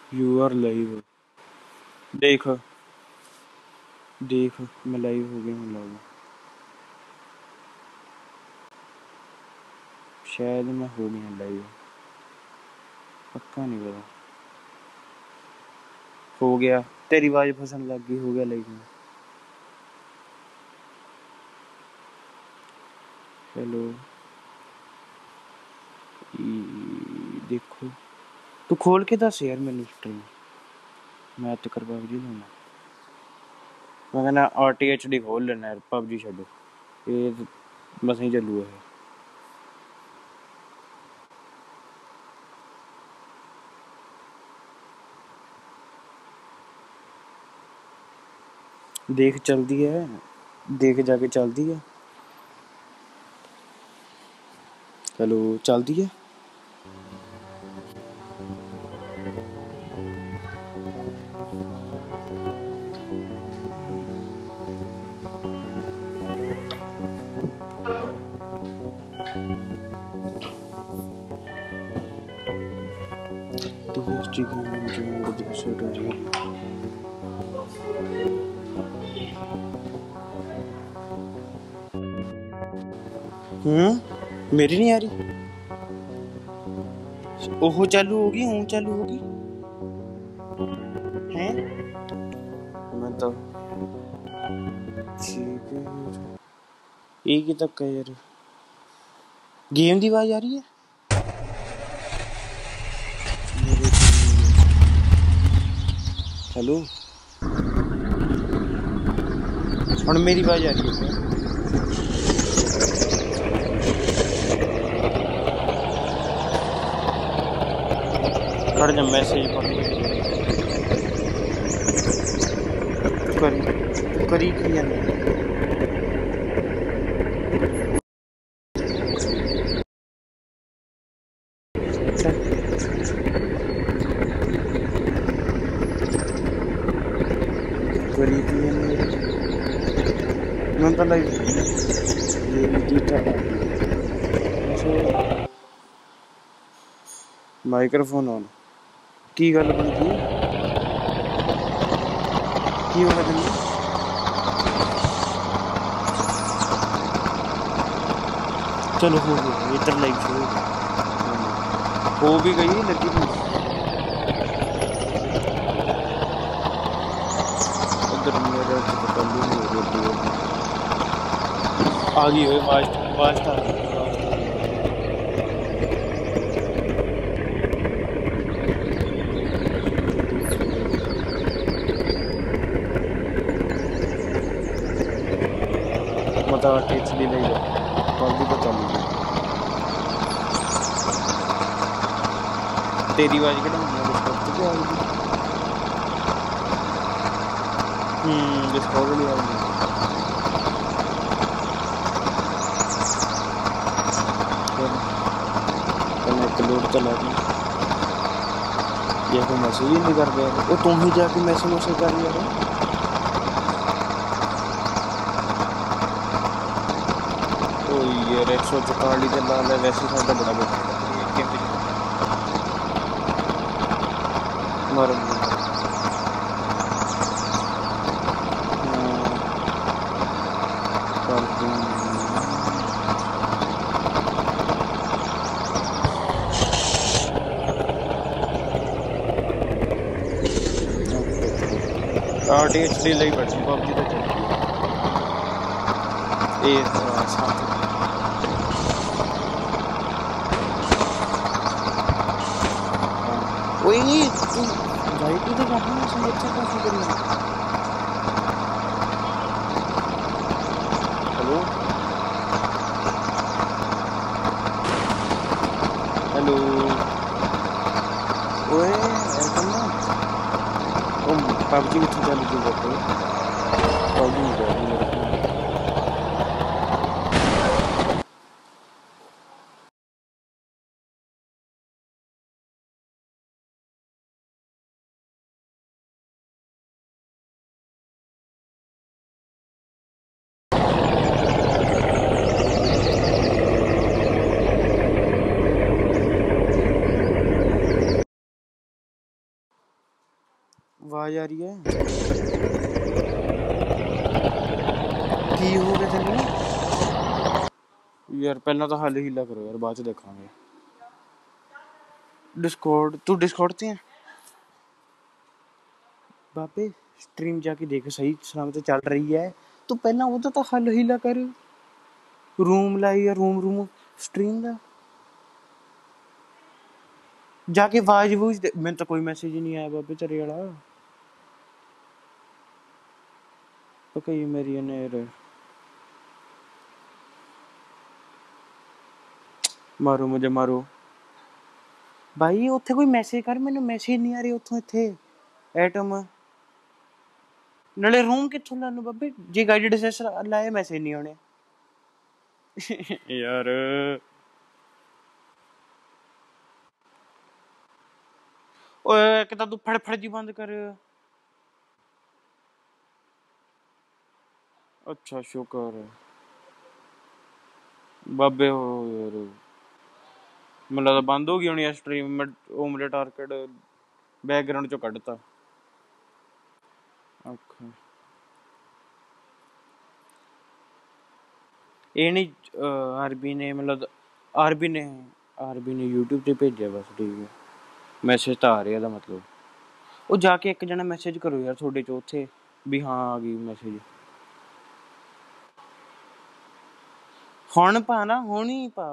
You are live. देख देख मैं लाइव हो गया हूँ लाइव। शायद मैं हो गया लाइव, पक्का नहीं पता। हो गया, तेरी आवाज फंसन लग गई, हो गया लाइव में। हेलो देखो तू खोल के दस यार मैंने स्ट्रीम। मैं तो कर पबजी लेना, मैं कहना RTHD खोल लेना यार, पबजी छो ये बस ही चलू है। देख चलती है, देख जाके चलती है। हेलो चलती है। मेरी नहीं आ रही। ओहो चालू होगी, हूँ चालू होगी हैं। मैं तो ठीक है, एक ही तक है यार। गेम की आवाज आ रही है। हेलो और मेरी आवाज आ रही है। कर जब मैसेज करी की है करी की है मैं तो लाइक माइक्रोफोन ऑन की गल बनती है की होगा जल्दी। चलो हो गया इधर लाइक शुरू हो भी गई लगी भी उधर मेरे आ गई हो फास्ट आ गई। मतलब टेक्सली नहीं है पबजी तो चल गई। तेरी आवाज के डिस्कॉर्ड नहीं आएगी। कनेक्ट लोड चला गई ये कोई मैसेज ही नहीं कर रहे वो तुम ही जाके मैसेज कर रही है। यार 144 के नाल है वैसे साडा बड़ा बेटा मर RTHD ਲਈ बड़ी पबजी तो चल ये साथ वही तू भाई तू तो कहां से अच्छा कैसे कर रहा है। हेलो हेलो ओए एकदम ना ओ पबजी में चालू क्यों करते हो पबजी में आवाज आ रही है की हो गया तेन यार पहला तो हल हीला करो यार बाद च देखांगे डिस्कॉर्ड तू डिस्कॉर्ड ते है बाबे स्ट्रीम जाके देख सही सलामत चल रही है तू पहला वो तो हल हीला कर रूम लाई या रूम स्ट्रीम दा जाके आवाज वूज मैंने तो कोई मैसेज ही नहीं आया बाबे तेरे वाला तो कहीं मेरी ने मारो मुझे मारो भाई उत्थे कोई मैसेज कर मैंने मैसेज नहीं आ रही उथों इत्थे एटम नाले रूम कित्थों लानू बाबे जे गाइडेड एक्सेस लाए मैसेज नहीं आने यार ओए कि तू फड़ जी बंद कर अच्छा शुक्र बाबे हो यार ਮੈਨੂੰ ਲੱਗਦਾ ਬੰਦ ਹੋ ਗਈ ਹੋਣੀ ਆ ਸਟ੍ਰੀਮ ਓਮਲੇਟ ਆਰਕੇਡ ਬੈਕਗ੍ਰਾਉਂਡ ਚੋਂ ਕੱਢਤਾ ਅੱਛਾ ਇਹ ਨਹੀਂ ਆਰਬੀ ਨੇ ਮਤਲਬ ਆਰਬੀ ਨੇ YouTube ਤੇ ਭੇਜਿਆ ਬਸ ਠੀਕ ਹੈ ਮੈਸੇਜ ਤਾਂ ਆ ਰਿਹਾ ਇਹਦਾ ਮਤਲਬ ਉਹ ਜਾ ਕੇ ਇੱਕ ਜਣਾ ਮੈਸੇਜ ਕਰੋ ਯਾਰ ਤੁਹਾਡੇ ਚ ਉੱਥੇ ਵੀ ਹਾਂ ਆ ਗਈ ਮੈਸੇਜ ਹੁਣ ਪਾ ਨਾ ਹੁਣ ਹੀ ਪਾ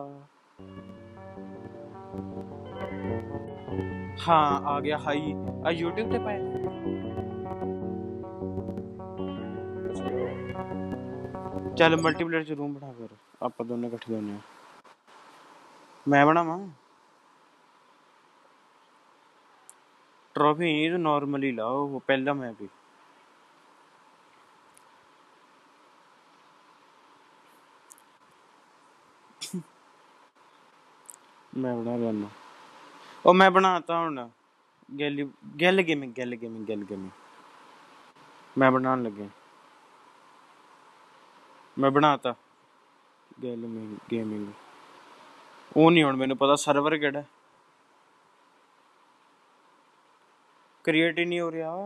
हाँ आ गया हाई आ YouTube पे पाए चल मल्टीप्लेयर च रूम बना कर आप दोनों इकट्ठे होने मैं बनावा ट्रॉफी नहीं तो नॉर्मली लाओ वो पहला मैं भी मैं बना लेना ओ मैं बनाता हूँ ना गैल गेमिंग मैं बनाने लगे मैं बनाता गैल गेमिंग वो नहीं हुण मैनू पता सर्वर केड़ा क्रिएट ही नहीं हो रहा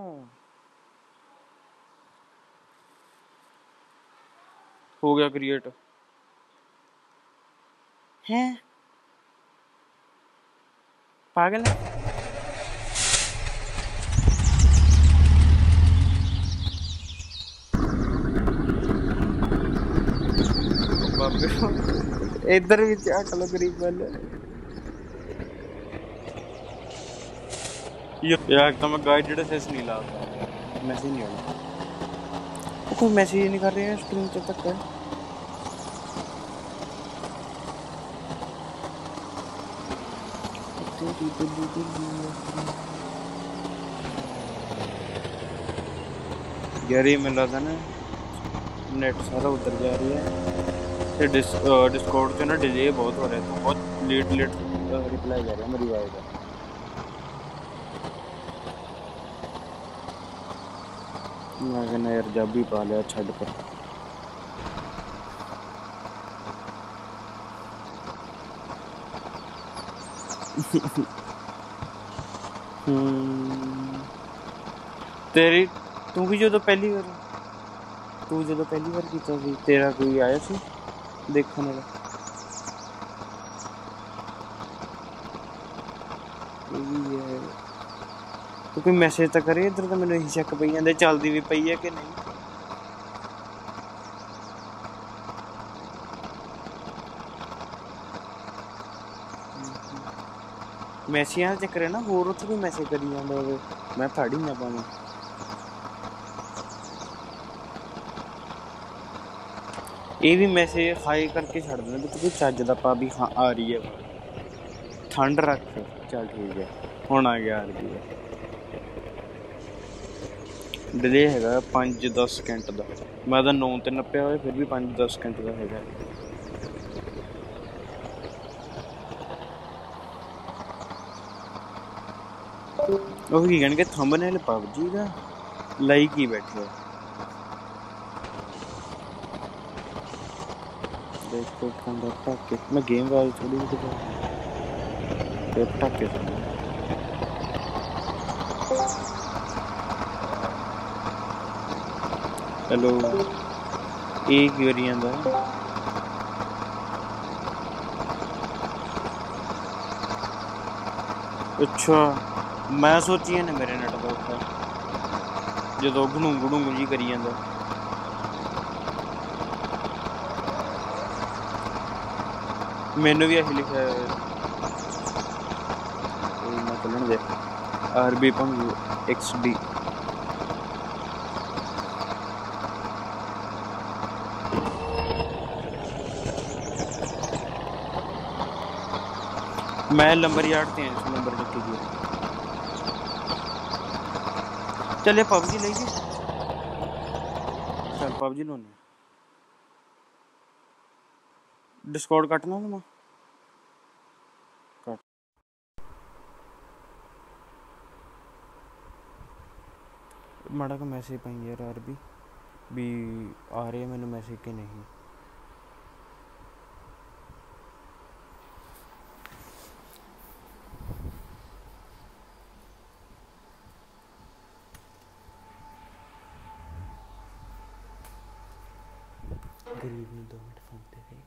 हो गया क्रिएट हैं पागल है इधर भी क्या कलो गरीब वाले यार तो मैं गाइडेड एक्सेस नहीं लाता मैसेज नहीं आया कोई मैसेज नहीं कर रहे हैं स्क्रीन पे तक है यार ये मिल रहा था ना नेट सारा उधर जा रही है डिस्कॉर्ड पे ना डिले बहुत हो रहा है तो बहुत लेट रिप्लाई कर रहा है मेरी वाइफ का मैं कहना यार जब भी पा लिया छड़ पर तेरी तू भी जो पहली बार कीता सी तेरा कोई आया सी देखने वाला तो कोई मैसेज तो करे इधर तो मैंने यही चेक पई जांदे चलदी भी पई है कि नहीं मैसेज चक्कर है ना होर उत्थे कोई मैसेज करी जांदा होवे मैं फड़ ही ना पावां ये भी मैसेज हाई करके छड़ देना तो कोई चज दा पा भी हाँ आ रही है ठंड रख चल ठीक है हुण आ गया आ रही है डिले है 5-10 सेकंड का मैं तो 9 ते नप्पिया होया फिर भी 5-10 सेकंड का है ਉਹ ਕੀ ਕਹਿਣਗੇ ਥੰਬਨੇਲ ਪਬਜੀ ਦਾ ਲਾਈਕ ਹੀ ਬੈਠੇ देखो पंगा टाके मैं गेम वाली थोड़ी भी दिखा टाके हेलो एक ही करी ਜਾਂਦਾ अच्छा मैं सोची ने मेरे नेट ਦਾ ਔਖਾ ਜਦੋਂ ਘੜੂੰ ਘੜੂੰ ਜੀ ਕਰੀ ਜਾਂਦਾ ਮੈਨੂੰ ਵੀ ਇਹੀ ਲਿਖਿਆ ਹੋਇਆ ਕੋਈ ਨਾ ਚੱਲਣ ਦੇ ਆਰਬੀ ਪੰਗੂ XD मैं लंबर यार्ड ते नंबर चुके गया चले पबजी ले गए चल पबजी लोने डिस्कॉर्ड कटना ना कट माड़ा का मैसेज पाई यार अरबी भी आ रहे मैंने मैसेज के नहीं गरीब ने 2 मिनट फोन पे थे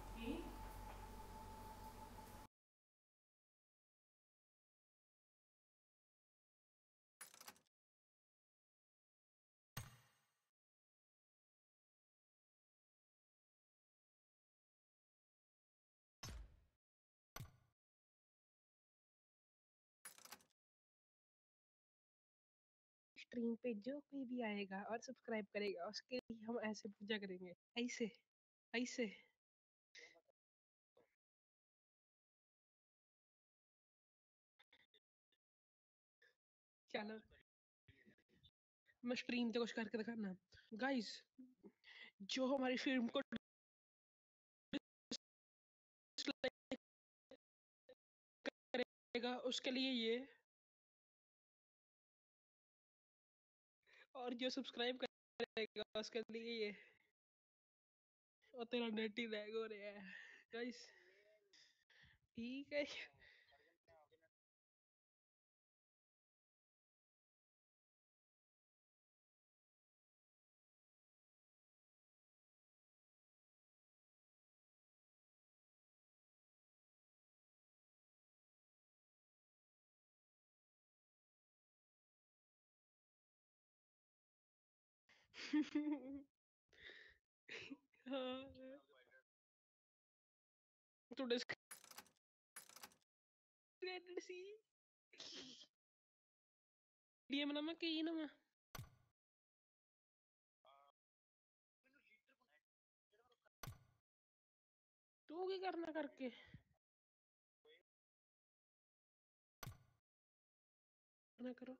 स्ट्रीम पे जो कोई भी आएगा और सब्सक्राइब करेगा उसके लिए हम ऐसे पूजा करेंगे ऐसे ऐसे चलो मैं स्ट्रीम पे कुछ करके दिखाना गाइस जो हमारी फिल्म को dislike करेगा उसके लिए ये और जो सब्सक्राइब करेगा उसके लिए ये और तेरा नेट ही लैग हो रहा है गाइस ठीक है हाँ तो डिस्क्रिप्टेड सी डीएम ना मैं कही ना मैं तू क्या करना करके ना करो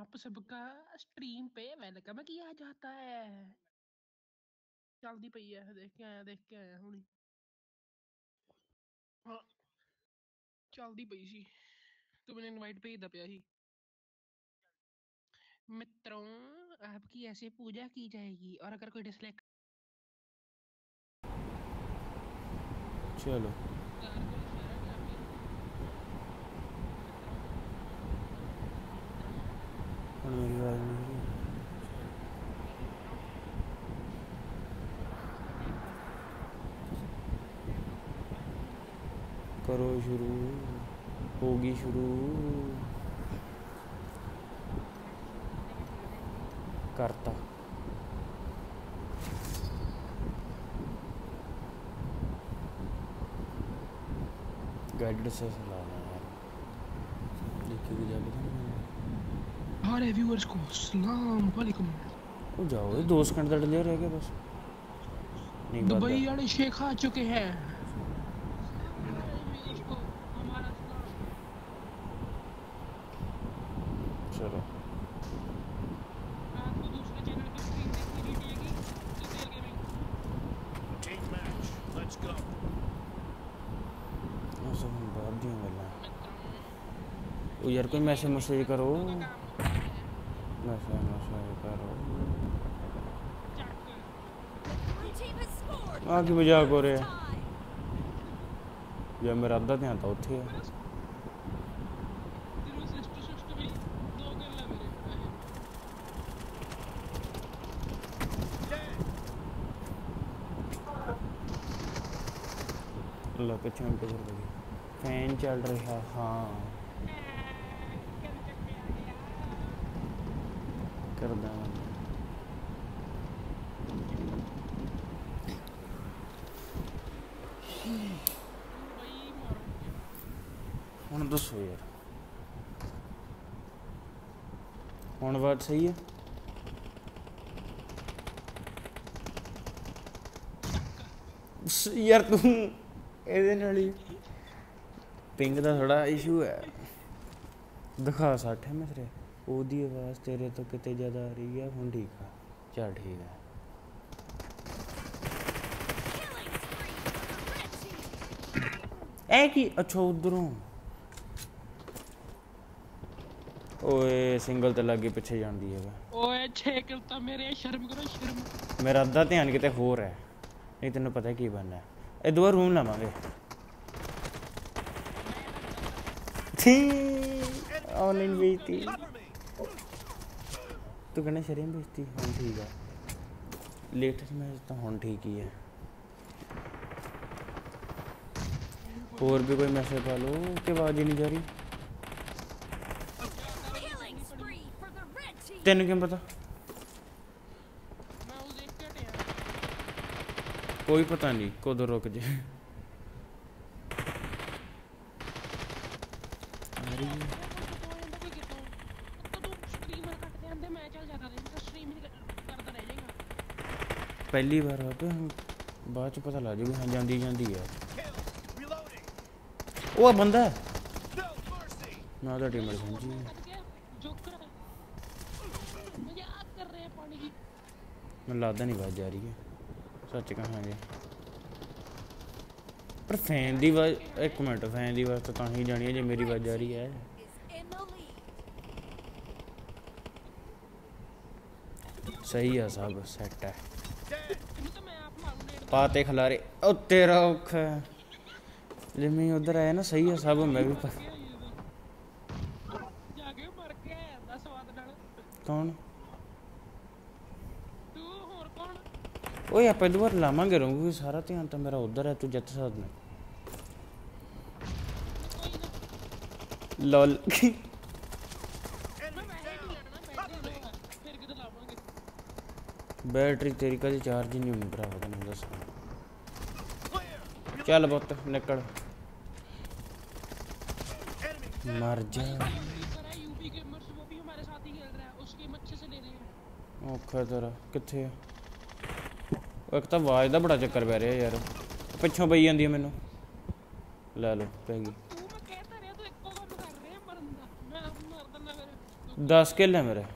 आप सबका स्ट्रीम पे वेलकम किया जाता है। चलदी पई है, देख के आया हुणी। हाँ चलदी पई सी, तू मैंने इनवाइट भेजदा पिया सी। मित्रों आपकी ऐसे पूजा की जाएगी और अगर कोई डिसलाइक चलो गारगोल शेयर है आपकी। मित्रों हुण मेरी आवाज़ नहीं ओके मित्रों देखो मैं हूँ करो शुरू, होगी शुरू, नेट शुरू करने की बोल रहे हैं। करता। गाइडेड से चलाना यार, देखिए कि जाके हमारे व्यूअर्स को सलाम वालेकुम। वो जाओ, ये 2 सेकंड का डिले रह गया बस, नहीं दुबई बंद। वाले शेख आ चुके हैं। सारे व्यूअर्स को हमारा सलाम। चलो आपको दूसरे चैनल पे स्ट्रीम देखनी नहीं चाहिए सुबेल gaming. Team match, let's go. ऐसा हम बात दी मिलना। मित्रों ओ यार कोई मैसेज मैसेज करो, का काम होता है मैसेज मैसेज करो। चक। Blue team has scored. आ की मजाक हो रहा है यार, मेरा अद्धा ध्यान था उत्थे है। तेरे सिस्टर भी दो कर ले मेरे पैसे। अल्लाह पीछे हम कर लगी, फैन चल रहा। हाँ कर चुके आ गया। कर दा भाई मारोगे। हुण दसो यार, हुण बात सही है। यार तू ਇਹਦੇ ਨਾਲ ਹੀ ਪਿੰਗ ਦਾ ਥੋੜਾ ਇਸ਼ੂ ਹੈ। ਦਿਖਾ 60 ਹੈ ਮੈਂ ਤੇਰੇ, ਉਹਦੀ ਆਵਾਜ਼ ਤੇਰੇ ਤੋਂ ਕਿਤੇ ਜ਼ਿਆਦਾ ਆ ਰਹੀ ਹੈ। ਹੁਣ ਠੀਕ ਆ, ਚੱਲ ਠੀਕ ਹੈ। Killing spree for the red team. ਐ ਕੀ ਅੱਛਾ ਉਧਰੋਂ, ਓਏ ਸਿੰਗਲ ਤੇ ਲੱਗੇ ਪਿੱਛੇ ਜਾਂਦੀ ਹੈਗਾ। ਓਏ 6 ਕਿਲ ਤਾਂ ਮੇਰੇ, ਸ਼ਰਮ ਕਰੋ ਸ਼ਰਮ। ਮੇਰਾ ਅੱਧਾ ਧਿਆਨ ਕਿਤੇ ਹੋਰ ਹੈ, ਨਹੀਂ ਤੈਨੂੰ ਪਤਾ ਕੀ ਬਣਨਾ ਹੈ। ਇਹ ਦੋ ਰੂਮ ਲਾਵਾਂਗੇ। ऑनलाइन बेचती Cover me. तू कहना शरीम बेचती हम ठीक है। लेटेस्ट मैच तो हम ठीक ही है। और भी कोई मैसेज पा लो कि आवाज ही नहीं जा रही। Killing spree for the red team. तेन क्यों पता? मैं उस देख के हटिया। कोई पता नहीं कदों रुक जाए। पहली बार वापे हम बाद च पता लग जाए हाँ जाती जाती है। Kill. Reloading. वो बंदा है No mercy. मैं उधर टीम समझी। मैं लगता नहीं आवाज जा रही है, सच कहाँ है पर फैन की आवाज। एक मिनट, फैन की आवाज तो ही जानी है जो मेरी आवाज जा रही है। Is in the lead. सही है, सब सेट है। Dead. पाते खिलारे ओ तेरा औखा है जे मैं उधर आया ना। सही है सब, मैं भी जाके मर के आया दा स्वाद नाल। कौन तू होर कौन? ओए आप इधर बार लावांगे रहूंगी, सारा ध्यान तो मेरा उधर है। तू जित सकदा कोई ना, लॉल। मैं वैसे नहीं लड़ना, बैटरी लो है फिर किधर लावांगे। बैटरी तेरी कभी चार्ज ही नहीं होनी भरा, तैਨੂੰ दस। Clear. चल पुत निकल, Enemy. मर जा। यूपी गेमर्स वो भी हमारे साथ ही खेल रहा है, उसके अच्छे से ले रहे हैं। औखा तेरा किथे है? एक तो आवाज का बड़ा चक्कर पै रहा यार, पिछों पई जाती है मैनू। ले लो पै गई। तू मैं कहता रहा तू इक्को काम कर रहे हैं मरन दा। मैं अब मार दना फिर 10 किल है मेरे।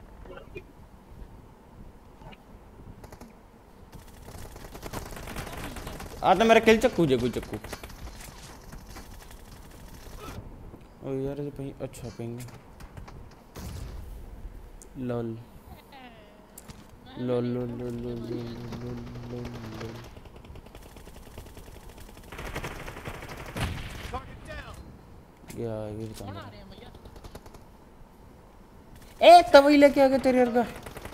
आ तो मेरा किल चक्कू जे कोई चक्कू। ओ यार ये पिंग अच्छा ping. Lol lol lol lol lol lol. Target down. क्या ये तो कौन आ रहे हैं भैया? ए तभी लेके आ गए तेरे वर्गा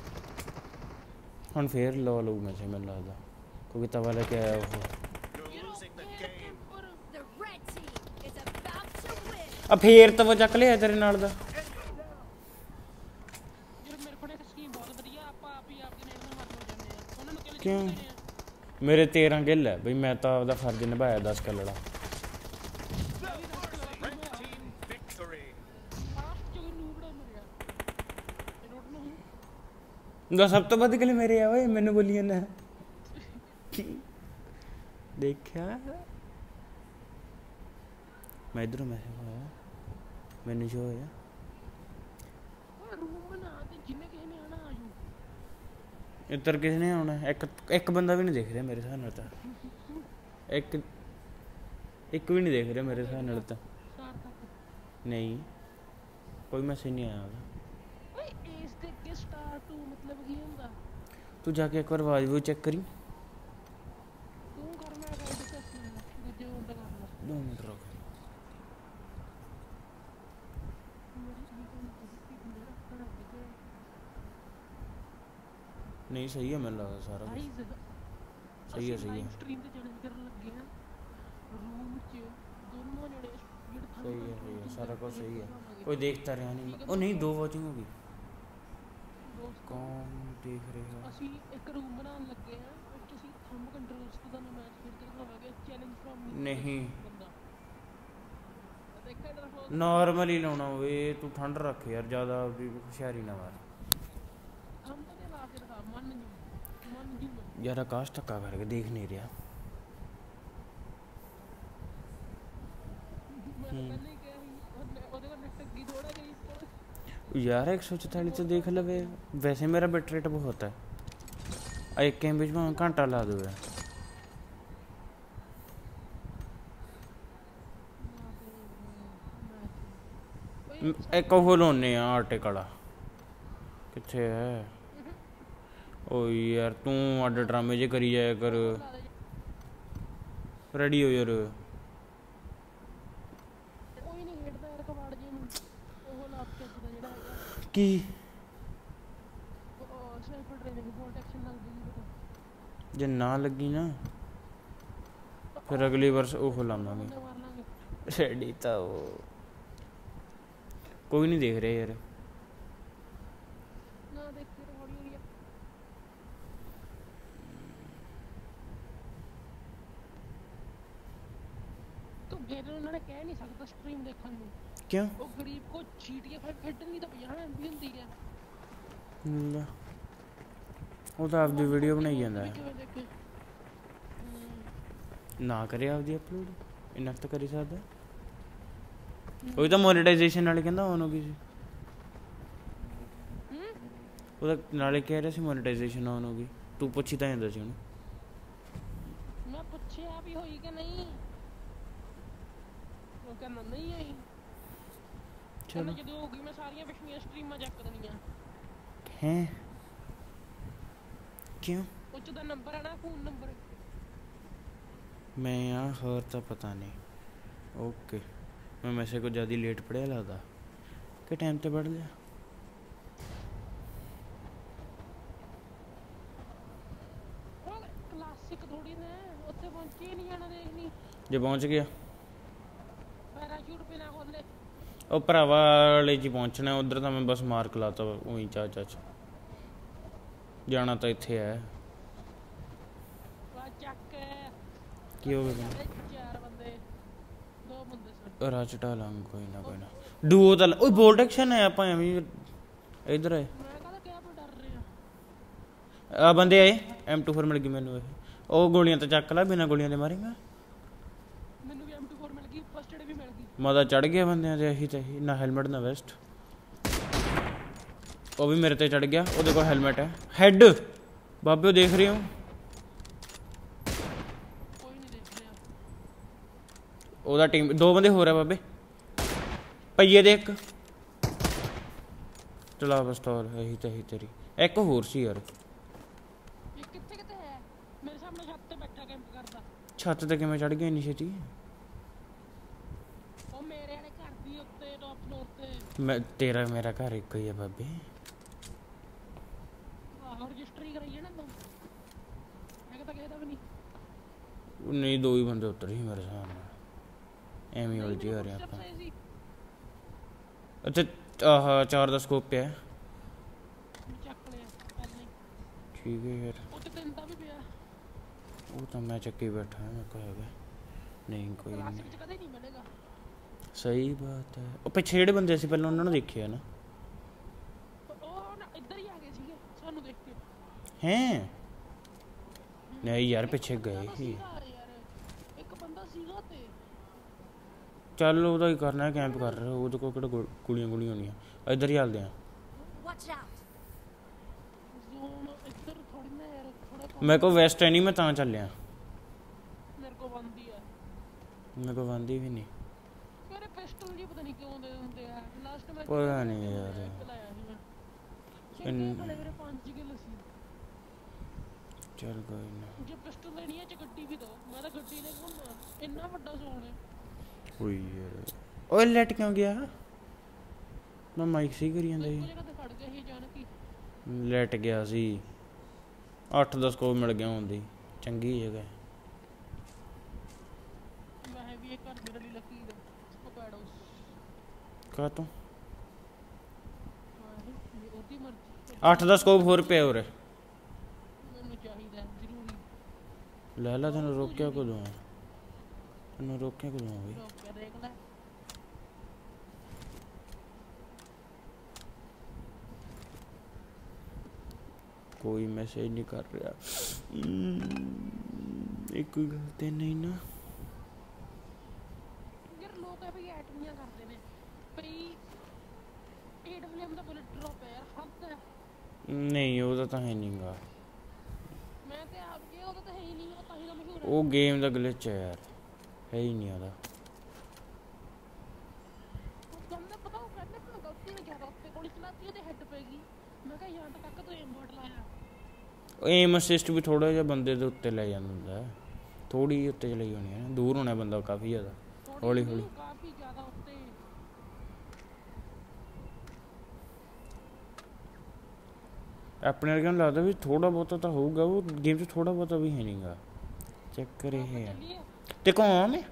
हम फिर लॉल हो मैं से मैं लगदा क्योंकि तवा लेके आया वो। You're losing the game. The red team is about to win. अब फिर तवा ਚੱਕ ਲਿਆ ਤੇਰੇ ਨਾਲ ਦਾ। ਯਾਰ ਮੇਰੇ ਕੋਲ ਇੱਕ ਸਕੀਮ ਬਹੁਤ ਵਧੀਆ ਆਪਾਂ ਆਪ ਹੀ ਆਪਦੇ ਨੇੜੇ ਨਾਲ ਮਰ ਜਾਂਦੇ ਆ ਉਹਨਾਂ ਨੂੰ ਕਿਵੇਂ ਕਿਉਂ? ਦੇਣੇ ਆ ਮੇਰੇ 13 ਗਿੱਲ ਹੈ ਬਈ ਮੈਂ ਤਾਂ ਉਹਦਾ ਫਰਜ਼ ਨਿਭਾਇਆ 10 ਕਿੱਲੜਾ। Red team victory. ਲਾਸਟ ਜੋ ਨੂਬੜਾ ਮਰਿਆ ਇਹ ਰੋਡ ਨੂੰ ਦਾ ਸਭ ਤੋਂ ਵੱਧ ਕਿੱਲ ਮੇਰੇ ਆ ਓਏ ਮੈਨੂੰ ਬੋਲੀ ਜਾਂਦਾ ਦੇਖਿਆ ਮੈਂ ਇਧਰੋਂ ਮੈਸੇਜ ਹੋਇਆ ਮੈਨੂੰ ਜੋ ਹੋਇਆ ਰੂਮ ਬਣਾ ਤੇ ਜਿੰਨੇ ਕਿਸੇ ਨੇ ਆਣਾ ਆਜੂ ਇੱਧਰ ਕਿਸ ਨੇ ਆਉਣਾ ਇੱਕ ਬੰਦਾ ਵੀ ਨਹੀਂ ਦੇਖ ਰਿਹਾ ਮੇਰੇ ਹਿਸਾਬ ਨਾਲ ਤਾਂ ਇੱਕ ਵੀ ਨਹੀਂ ਦੇਖ ਰਿਹਾ ਮੇਰੇ ਹਿਸਾਬ ਨਾਲ ਤਾਂ ਸਾਰ ਤੱਕ ਨਹੀਂ ਕੋਈ ਮੈਸੇਜ ਨਹੀਂ ਆਇਆ ਉਹਦਾ। ਓਏ ਇਸ ਦੇ ਅੱਗੇ ਸਟਾਰ 2 ਮਤਲਬ ਕੀ ਹੁੰਦਾ ਤੂੰ ਜਾ ਕੇ ਇੱਕ ਵਾਰ ਆਵਾਜ਼ ਵੀ ਚੈੱਕ ਕਰੀ। ਤੂੰ ਕਰਨਾ ਹੈ ਡਿਸਕਸ ਦੂਜੇ ਮੁੰਡੇ ਕਰ ਲਾ 2 ਮਿੰਟ ਰੁਕ। ਨਹੀਂ ਸਹੀ ਹੈ ਮੈਨੂੰ ਲੱਗਦਾ ਸਾਰਾ ਕੁਛ। ਗਾਇਜ਼ ਸਹੀ ਹੈ ਸਹੀ ਹੈ ਸਟ੍ਰੀਮ ਤੇ ਚੈਲੰਜ ਕਰਨ ਲੱਗੇ ਆ ਰੂਮ 'ਚ ਦੋਨੋਂ ਜਿਹੜੇ ਸਹੀ ਹੈ ਸਾਰਾ ਕੁਝ ਸਹੀ ਹੈ ਕੋਈ ਦੇਖਤਾ ਰਿਹਾ ਨਹੀਂ ਉਹ ਨਹੀਂ 2 ਵਾਚਿੰਗ ਹੋ ਗਈ। ਕੌਣ ਦੇਖ ਰਿਹਾ? ਅਸੀਂ ਇੱਕ ਰੂਮ ਬਣਾਉਣ ਲੱਗੇ ਆ ਉੱਚ ਅਸੀਂ ਥੰਬ ਕੰਟਰੋਲਸ ਤੇ ਤੁਹਾਨੂੰ ਮੈਚ ਫਿਰ ਕੇ ਦਿਖਾਵਾਂਗੇ ਚੈਲੰਜ ਫਰਮ ਨਹੀਂ ਬੰਦਾ ਦੇਖਿਆ ਤੇਰਾ ਨਾਰਮਲ ਹੀ ਲਾਉਣਾ ਓਏ ਤੂੰ ਠੰਡ ਰੱਖ ਯਾਰ ਜ਼ਿਆਦਾ ਵੀ ਹੁਸ਼ਿਆਰੀ ਨਾ ਮਾਰ ਥੰਬ ਤੇ ਲਾ ਕੇ ਦਿਖਾ ਮੰਨ ਜੂ ਯਾਰ ਆਕਾਸ਼ ਧੱਕਾ ਕਰਕੇ ਦੇਖ ਨਹੀਂ ਰਿਹਾ। ਮੈਂ ਪਹਿਲੇ ਹੀ ਕਿਹਾ ਸੀ ਉਹਦੇ ਕੋਲ ਨੈਟ ਅੱਗੀ ਥੋੜਾ ਗਈ यार 144 तो देख लवे वैसे मेरा बिट रेट बहुत है 1 MB में घंटा ला दो एक वो लाने आटे कड़ा किथे है ओ यार तू अड ड्रामे जे करी जाया कर रेडी हो यार ਕੋਈ ਨਹੀਂ ਖੇਡਦਾ ਯਾਰ ਕਬਾੜ ਜੇ ਨੂੰ ਉਹ ਲਾਪ ਕੇ ਦਾ ਜਿਹੜਾ ਹੈਗਾ की ਉਹ ਸੈਲਫ ਡਰਾਈਵਿੰਗ ਪ੍ਰੋਟੈਕਸ਼ਨ ਲੱਗ ਜੂਗੀ जे ना लगी ना फिर अगली वर्ष वो लावांगे ਮਾਰ ਲਾਂਗੇ रेडी था वो कोई नहीं देख रहे यार ਨਾ ਦੇਖ ਫਿਰ ਹੌਲੀ ਹੌਲੀ ਆ। ਤੂੰ ਫਿਰ ਉਹਨਾਂ ਨੇ ਕਹਿ ਨਹੀਂ ਸਕਦਾ ਸਟ੍ਰੀਮ ਦੇਖਣ ਨੂੰ क्यों ਉਹ ਗਰੀਬ ਕੋ GTA 5 ਖੇਡਣ ਦੀ ਤਾਂ 50 MB ਹੁੰਦੀ ਹੈ ਲੈ ਉਹ ਤਾਂ ਆਪਦੀ ਵੀਡੀਓ ਬਣਾਈ ਜਾਂਦਾ ਹੈ ਕਿਵੇਂ ਦੇਖੇ ਨਾ ਕਰੇ ਆਪਦੀ ਅਪਲੋਡ ਇੰਨਾ ਕੁ ਤਾਂ ਕਰੀ ਸਕਦਾ ਉਹ ਤਾਂ ਮੋਨੇਟਾਈਜੇਸ਼ਨ ਵਾਲੇ ਕਹਿੰਦਾ ਆਨ ਹੋ ਗਈ ਸੀ ਉਹਦਾ ਨਾਲੇ ਕਹਿ ਰਿਹਾ ਸੀ ਮੋਨੇਟਾਈਜੇਸ਼ਨ ਆਨ ਹੋ ਗਈ ਤੂੰ ਪੁੱਛੀ ਤਾਂ ਜਾਂਦਾ ਸੀ ਉਹਨੂੰ ਮੈਂ ਪੁੱਛਿਆ ਵੀ ਹੋਈ ਕਿ ਨਹੀਂ ਉਹ ਕਹਿੰਦਾ ਨਹੀਂ ਆਈ ਚਲੋ ਜਦੋਂ ਹੋਊਗੀ ਮੈਂ ਸਾਰੀਆਂ ਪਿਛਲੀਆਂ ਸਟ੍ਰੀਮਾਂ ਚੈੱਕ ਕਰਨੀਆਂ ਹੈ ਕਿਉਂ ਉੱਚ ਦਾ ਨੰਬਰ ਹੈ ਨਾ ਫੋਨ ਨੰਬਰ मैं यार और तो पता नहीं ओके मैं वैसे कुछ ज़्यादा लेट पढ़िया लगता कि टाइम तो पढ़ लिया ਉਹ ਕਲਾਸਿਕ ਥੋੜੀ ਨੇ ਉੱਥੇ ਪਹੁੰਚੇ ਨਹੀਂ ਜਾਣਾ ਦੇਖਣੀ जो पहुँच गया ਪੈਰਾਸ਼ੂਟ ਬਿਨਾ ਖੋਲੇ ਉਹ ਭਰਾਵਾ ਵਾਲੇ ਜੀ ਪਹੁੰਚਣਾ ਉਧਰ ਤਾਂ ਮੈਂ ਬਸ ਮਾਰਕ ਲਾਤਾ ਉਹੀ ਚਾਚਾ ਜਾਣਾ ਤਾਂ ਇੱਥੇ ਹੈ ਵਾ ਚੱਕ ਕੀ ਹੋ ਗਿਆ ਚਾਰ ਬੰਦੇ ਦੋ ਬੰਦੇ ਸਨ ਰਾਹ ਚਟਾ ਲਾਂਗੇ ਕੋਈ ਨਾ ਡੂਓ ਤਾਂ ਓਏ ਬੋਲਡ ਐਕਸ਼ਨ ਹੈ ਆਪਾਂ ਐਵੇਂ ਇਧਰ ਹੈ ਮੈਂ ਕਹਿੰਦਾ ਕਿਆ ਆਪਾਂ ਡਰ ਰਹੇ ਆ ਆ ਬੰਦੇ ਆਏ M24 ਮਿਲ ਗਈ ਮੈਨੂੰ ਉਹ ਗੋਲੀਆਂ ਤਾਂ ਚੱਕ ਲੈ ਬਿਨਾਂ ਗੋਲੀਆਂ ਦੇ ਮਾਰੇਗਾ ਮੈਨੂੰ ਵੀ M24 ਮਿਲ ਗਈ ਫਸਟ ਏਡ ਵੀ ਮਿਲ ਗਈ ਮਾਦਾ ਚੜ ਗਿਆ ਬੰਦਿਆਂ ਦੇ ਇਹੀ ਤੇ ਇਹੀ ਨਾ ਹੈਲਮਟ ਨਾ ਵੈਸਟ ਉਹ ਵੀ ਮੇਰੇ ਤੇ ਚੜ ਗਿਆ। ਉਹਦੇ ਕੋਲ ਹੈਲਮਟ ਹੈ। ਹੈਡ ਬਾਬੇ ਉਹ ਦੇਖ ਰਹੇ ਹੋ? ਕੋਈ ਨਹੀਂ ਦੇਖ ਰਿਹਾ। ਉਹਦਾ ਟੀਮ 2 ਬੰਦੇ ਹੋਰ ਆ ਬਾਬੇ। ਪਈਏ ਦੇ ਇੱਕ ਚਲਾ ਪਿਸਤੌਲ। ਇਹੀ ਤੇਰੀ ਇੱਕ ਹੋਰ ਸੀ ਯਾਰ। ਇਹ ਕਿੱਥੇ ਕਿੱਥੇ ਹੈ? ਮੇਰੇ ਸਾਹਮਣੇ ਛੱਤ ਤੇ ਬੈਠਾ ਕੈਂਪ ਕਰਦਾ। ਛੱਤ ਤੇ ਕਿਵੇਂ ਚੜ ਗਿਆ ਇੰਨੀ ਛੇਤੀ? ਉਹ ਮੇਰੇ ਵਾਲੇ ਘਰ ਦੀ ਉੱਤੇ ਟੌਪ ਫਲੋਰ ਤੇ। ਮੈਂ ਤੇਰਾ ਮੇਰਾ ਘਰ ਇੱਕੋ ਹੀ ਆ ਬਾਬੇ। ਆਹੋ ਰਜਿਸਟਰੀ ਕਰਾਈਏ ਨਾ ਤੂੰ। ਮੈਂ ਤਾਂ ਕਿਸੇ ਦਾ ਵੀ ਨਹੀਂ। ਉਹ ਨਹੀਂ 2 ਹੀ ਬੰਦੇ ਉੱਤਰ ਹੀ ਮੇਰੇ ਸਾਹਮਣੇ। ਐਵੇਂ ਉਲਝੇ ਹੋ ਰਹੇ ਆਪਾਂ। ਅੱਛਾ ਆਹ 4 ਦਾ ਸਕੋਪ ਪਿਆ। ਚੱਕ ਲਿਆ ਪਹਿਲਾਂ ਹੀ। ਠੀਕ ਹੈ ਯਾਰ। ਉਹ ਤੇ 3 ਦਾ ਵੀ ਪਿਆ। ਉਹ ਤਾਂ ਮੈਂ ਚੱਕੀ ਬੈਠਾ ਮੈਂ ਕਹਾਂਗਾ ਨਹੀਂ ਕੋਈ ਕਲਾਸ ਨਹੀਂ। ਵਿੱਚ ਕਦੇ ਨਹੀਂ ਮਿਲੇਗਾ। ਸਹੀ ਬਾਤ ਹੈ। ਉਹ ਪਿੱਛੇ ਜਿਹੜੇ ਬੰਦੇ ਸੀ ਪਹਿਲਾਂ ਉਹਨਾਂ ਨੂੰ ਦੇਖਿਆ ਨਾ। ਉਹ ਨਾ ਇੱਧਰ ਹੀ ਆ ਗਏ ਸੀਗੇ ਸਾਨੂੰ ਦੇਖ ਕੇ। ਹੈਂ ਨਹੀਂ ਯਾਰ ਪਿੱਛੇ ਗਏ ਸੀ। ਯਾਰ ਇੱਕ ਬੰਦਾ ਸੀਗਾ ਤੇ ਚੱਲ ਉਹਦਾ ਹੀ ਕਰਨਾ ਕੈਂਪ ਕਰ ਰਿਹਾ। ਉਹਦੇ ਕੋਲ ਕਿਹੜਾ ਕੁੜੀਆਂ ਹੋਣੀਆਂ। ਇੱਧਰ ਹੀ ਚੱਲਦੇ ਆ। Watch out! ਜ਼ੋਨ ਇੱਧਰ ਥੋੜੀ ਨਾ ਯਾਰ ਥੋੜਾ ਮੇਰੇ ਕੋਲ ਵੈਸਟ ਹੈ ਨਹੀਂ ਮੈਂ ਤਾਂ ਚੱਲਿਆ। ਮੇਰੇ ਕੋ ਬੰਦੀ ਆ। ਮੇਰੇ ਕੋਲ ਬੰਦੀ ਵੀ ਨਹੀਂ। ਮੇਰੇ ਪਿਸਟਲ ਜੀ ਪਤਾ ਨਹੀਂ ਕਿਉਂ ਦੇ ਦਿੰਦੇ ਆ। ਲਾਸਟ ਮੈਚ ਪਤਾ ਨਹੀਂ ਯਾਰ। ਚਲਾਇਆ ਸੀ ਮੈਂ। ਚੰਗੇ ਮੇਰੇ 5 ਕਿੱਲ ਸੀ। ਚੱਲ ਕੋਈ ਨਾ। ਜੇ ਪਿਸਟਲ ਲੈਣੀ ਹੈ ਚ ਗੱਡੀ ਵੀ ਦੋ। ਮੈਂ ਤਾਂ ਗੱਡੀ ਲੈ ਕੇ ਘੁੰਮਣਾ। ਇੰਨਾ ਵੱਡਾ ਜ਼ੋਨ ਹੈ। ਓਏ ਯਾਰ ਓਏ ਲੈਟ ਕਿਉਂ ਗਿਆ? ਮੈਂ ਮਾਈਕ ਸਹੀ ਕਰੀ ਜਾਂਦਾ ਇੱਕ ਸੀ। ਜਗ੍ਹਾ ਤੇ ਖੜ ਗਿਆ ਸੀ ਅਚਾਨਕ ਹੀ। ਲੈਟ ਗਿਆ ਸੀ। 8 ਦਾ ਸਕੋਪ ਮਿਲ ਗਿਆ ਹੁੰਦੀ ਚੰਗੀ ਜਗ੍ਹਾ। ਮੈਂ ਵੀ ਇਹ ਘਰ ਮੇਰੇ ਲਈ ਲੱਕੀ ਦਾ ਸਕੋਪੈਡ ਹਾਊਸ। ਕਾ ਤੂੰ ਉਹਦੀ ਮਰਜ਼ੀ। 8 ਦਾ ਸਕੋਪ ਹੋਰ ਪਿਆ ਉਰੇ। ਮੈਨੂੰ ਚਾਹੀਦਾ ਜ਼ਰੂਰੀ। ਲੈ ਲੈ ਤੈਨੂੰ ਰੋਕਿਆ ਕਦੋਂ? ਤੈਨੂੰ ਰੋਕਿਆ ਕਦੋਂ ਬਈ? ਰੋਕ ਕੇ ਦੇਖ ਲੈ। ਕੋਈ ਮੈਸੇਜ ਨਹੀਂ ਕਰ ਰਿਹਾ। ਇੱਕ ਕੋਈ ਗੱਲ ਤੇ ਨਹੀਂ ਨਾ। ਯਾਰ ਲੋਕ ਇਹ ਵੀ ਐਟਮੀਆਂ ਕਰਦੇ ਨੇ ਭਈ AWM ਦਾ ਬੁਲਟ ਡ੍ਰੌਪ ਹੈ ਯਾਰ। ਹੱਦ ਹੈ। ਨਹੀਂ ਉਹਦਾ ਤਾਂ ਹੈ ਨਹੀਂਗਾ। ਮੈਂ ਤੇ ਆਪ ਜੇ ਉਹਦਾ ਤਾਂ ਹੈ ਹੀ ਨਹੀਂ। ਉਹ ਤਾਂ ਹੀ ਤਾਂ ਮਸ਼ਹੂਰ ਹੈ। ਉਹ ਗੇਮ ਦਾ ਗਲਿਚ ਹੈ ਯਾਰ। ਹੈ ਹੀ ਨਹੀਂ ਉਹਦਾ। ਉਹ ਕਹਿੰਦਾ ਪਤਾ ਉਹ ਕਹਿੰਦਾ ਮੈਂ ਗਲਤੀ ਨਾਲ ਜ਼ਿਆਦਾ ਉੱਤੇ ਗੋਲੀ ਚਲਾਤੀ ਉਹਦੇ ਹੈਡ ਪੈ ਗਈ। ਮੈਂ ਕਿਹਾ ਯਾਰ ਤਾਂ ਕੱਕ ਤੋਂ ਏਮ ਬੋਟ ਲਾਇਆ। ਏਮ ਅਸਿਸਟ ਵੀ ਥੋੜਾ ਜਿਹਾ ਬੰਦੇ ਦੇ ਉੱਤੇ ਲੈ ਜਾਂਦਾ ਹੁੰਦਾ। ਥੋੜੀ ਉੱਤੇ ਚਲਾਈ ਹੋਣੀ ਹੈ। ਦੂਰ ਹੋਣਾ ਬੰਦਾ ਕਾਫੀ ਜ਼ਿਆਦਾ। ਹੌਲੀ ਹੌਲੀ ਕਾਫੀ ਜ਼ਿਆਦਾ ਉੱਤੇ। ਆਪਣੇ ਵਰਗਿਆਂ ਨੂੰ ਲੱਗਦਾ ਵੀ ਥੋੜਾ ਬਹੁਤਾ ਤਾਂ ਹੋਊਗਾ। ਉਹ ਗੇਮ 'ਚ ਥੋੜਾ ਬਹੁਤਾ ਵੀ ਹੈ ਨਹੀਂਗਾ। ਚੱਕਰ ਇਹ ਹੈ। ਚੱਲੀਏ? ਤੇ ਕੌਣ ਹੈ?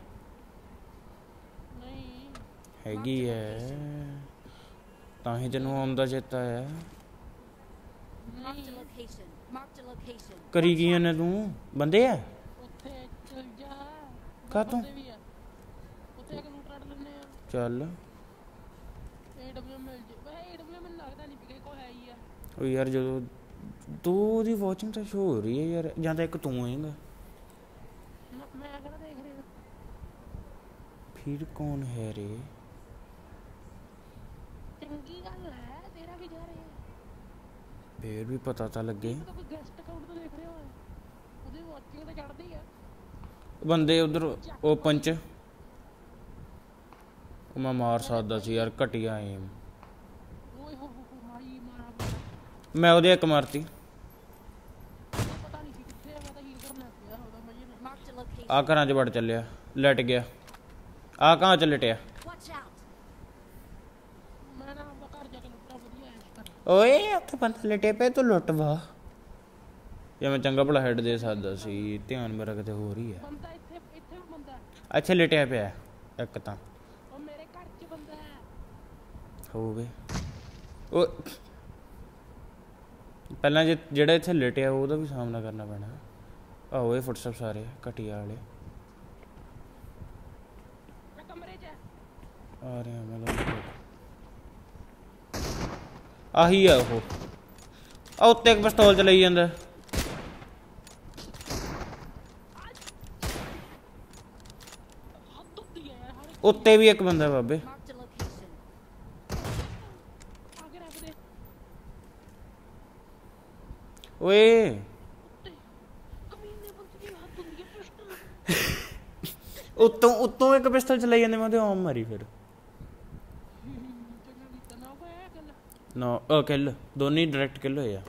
ਨਹੀਂ ਹੈਗੀ ਹੈ ਤਾਂ ਹੀ ਤੈਨੂੰ ਆਉਂਦਾ ਚੇਤਾ ਹੈ। Marked a location. Marked a location. ਕਰੀ ਗਈਆਂ ਨੇ ਤੂੰ ਬੰਦੇ ਆ ਉੱਥੇ ਚੱਲ ਜਾ। ਕਾਹਤੋਂ? ਉੱਥੇ ਵੀ ਆ। ਉੱਥੇ ਆ ਕੇ ਲੂਟ ਰੜ ਲੈਂਦੇ ਆ। ਚੱਲ। AWM ਮਿਲ ਜੇ। ਵੈਸੇ AWM ਮੈਨੂੰ ਲੱਗਦਾ ਨਹੀਂ ਵੀ ਕੋਈ ਹੈ ਹੀ ਆ। ਉਹ ਯਾਰ ਜਦੋਂ ਤੂੰ ਉਹਦੀ ਵਾਚਿੰਗ ਤਾਂ ਸ਼ੋ ਹੋ ਰਹੀ ਹੈ ਯਾਰ। ਜਾਂ ਤਾਂ ਇੱਕ ਤੂੰ ਹੋਏਗਾ। ਮੈਂ ਕਿਹੜਾ ਦੇਖ ਰਿਹਾ। ਫਿਰ ਕੌਣ ਹੈ ਰੇ? ਚੰਗੀ ਗੱਲ ਹੈ ਤੇਰਾ ਵੀ ਜਾ ਰਿਹਾ। ਫੇਰ ਵੀ ਪਤਾ ਤਾਂ ਲੱਗੇ। ਤਾਂ ਕੋਈ ਗੈਸਟ ਅਕਾਊਂਟ ਤੋਂ ਦੇਖ ਰਿਹਾ ਹੋਏ। ਉਹਦੀ ਵਾਚਿੰਗ ਤਾਂ ਚੜਦੀ ਆ। ਬੰਦੇ ਉਧਰ ਓਪਨ ਚ। ਉਹ ਮੈਂ ਮਾਰ ਸਕਦਾ ਸੀ ਯਾਰ। ਘਟੀਆ ਏਮ। ਓਏ ਹੋ ਮਾਰੀ ਮਾਰਾ। ਮੈਂ ਉਹਦੇ ਇੱਕ ਮਾਰਤੀ। ਪਤਾ ਨਹੀਂ ਸੀ ਕਿੱਥੇ ਆ। ਮੈਂ ਤਾਂ ਹੀਲ ਕਰਨ ਲੱਗ ਗਿਆ ਉਹਦਾ ਮੈਂ Marked a location. ਆ ਘਰਾਂ 'ਚ ਵੜ ਚੱਲਿਆ। ਲੈਟ ਗਿਆ। ਆ ਕਾਂ 'ਚ ਲਟਿਆ। Watch out! ਮੈਂ ਨਾ ਆਪਦਾ ਘਰ ਜਾ ਕੇ ਲੁੱਟਾ ਵਧੀਆ ਐਸ਼ ਕਰ। ਓਏ ਉੱਥੇ ਬੰਦਾ ਲਟੇ ਪਏ ਤੂੰ ਲੁੱਟ ਵਾ। ਜਾਂ ਮੈਂ ਚੰਗਾ ਭਲਾ ਹੈਡ ਦੇ ਸਕਦਾ ਸੀ। ਧਿਆਨ ਮੇਰਾ ਕਿਤੇ ਹੋਰ ਹੀ ਹੈ। ਬੰਦਾ ਇੱਥੇ ਇੱਥੇ ਵੀ ਬੰਦਾ। ਅੱਛਾ ਲਟਿਆ ਪਿਆ ਇੱਕ ਤਾਂ ਉਹ ਮੇਰੇ ਘਰ 'ਚ ਬੰਦਾ ਹੈ। ਹੋਵੇ। ਉਹ ਪਹਿਲਾਂ ਜਿਹੜਾ ਇੱਥੇ ਲਟਿਆ ਉਹਦਾ ਵੀ ਸਾਹਮਣਾ ਕਰਨਾ ਪੈਣਾ। ਆਹੋ ਇਹ ਫੁੱਟਸਟੈਪ ਸਾਰੇ ਘਟੀਆ ਵਾਲੇ ਮੈਂ ਕਮਰੇ 'ਚ ਹੈ। ਆ ਰਹੇ ਮਤਲਬ ਆਹੀ ਆ ਉਹ। ਆ ਉੱਤੇ ਇੱਕ ਪਿਸਤੌਲ ਚਲਾਈ ਜਾਂਦਾ। ਹੱਦ ਹੁੰਦੀ ਹੈ ਯਾਰ ਹਰ ਇੱਕ ਉੱਤੇ ਵੀ ਇੱਕ ਬੰਦਾ ਬਾਬੇ। Marked a location. ਆ ਕੇ ਰੱਖ ਦੇ। ਓਏ ਉੱਤੇ ਕਮੀਨੇ ਬੰਦੇ ਦੀ ਹੱਥ ਹੁੰਦੀ ਹੈ ਪਿਸਟਲ ਉੱਤੋਂ ਇੱਕ ਪਿਸਤਲ ਚਲਾਈ ਜਾਂਦੇ ਮੈਂ ਉਹਦੇ ਆਮ ਮਾਰੀ ਫਿਰ ਚੰਗਾ ਕੀਤਾ ਨਾ ਹੋਇਆ ਗੱਲ ਨਾ ਕਿੱਲ ਦੋਨੇ ਡਾਇਰੈਕਟ ਕਿੱਲ ਹੋਏ ਆ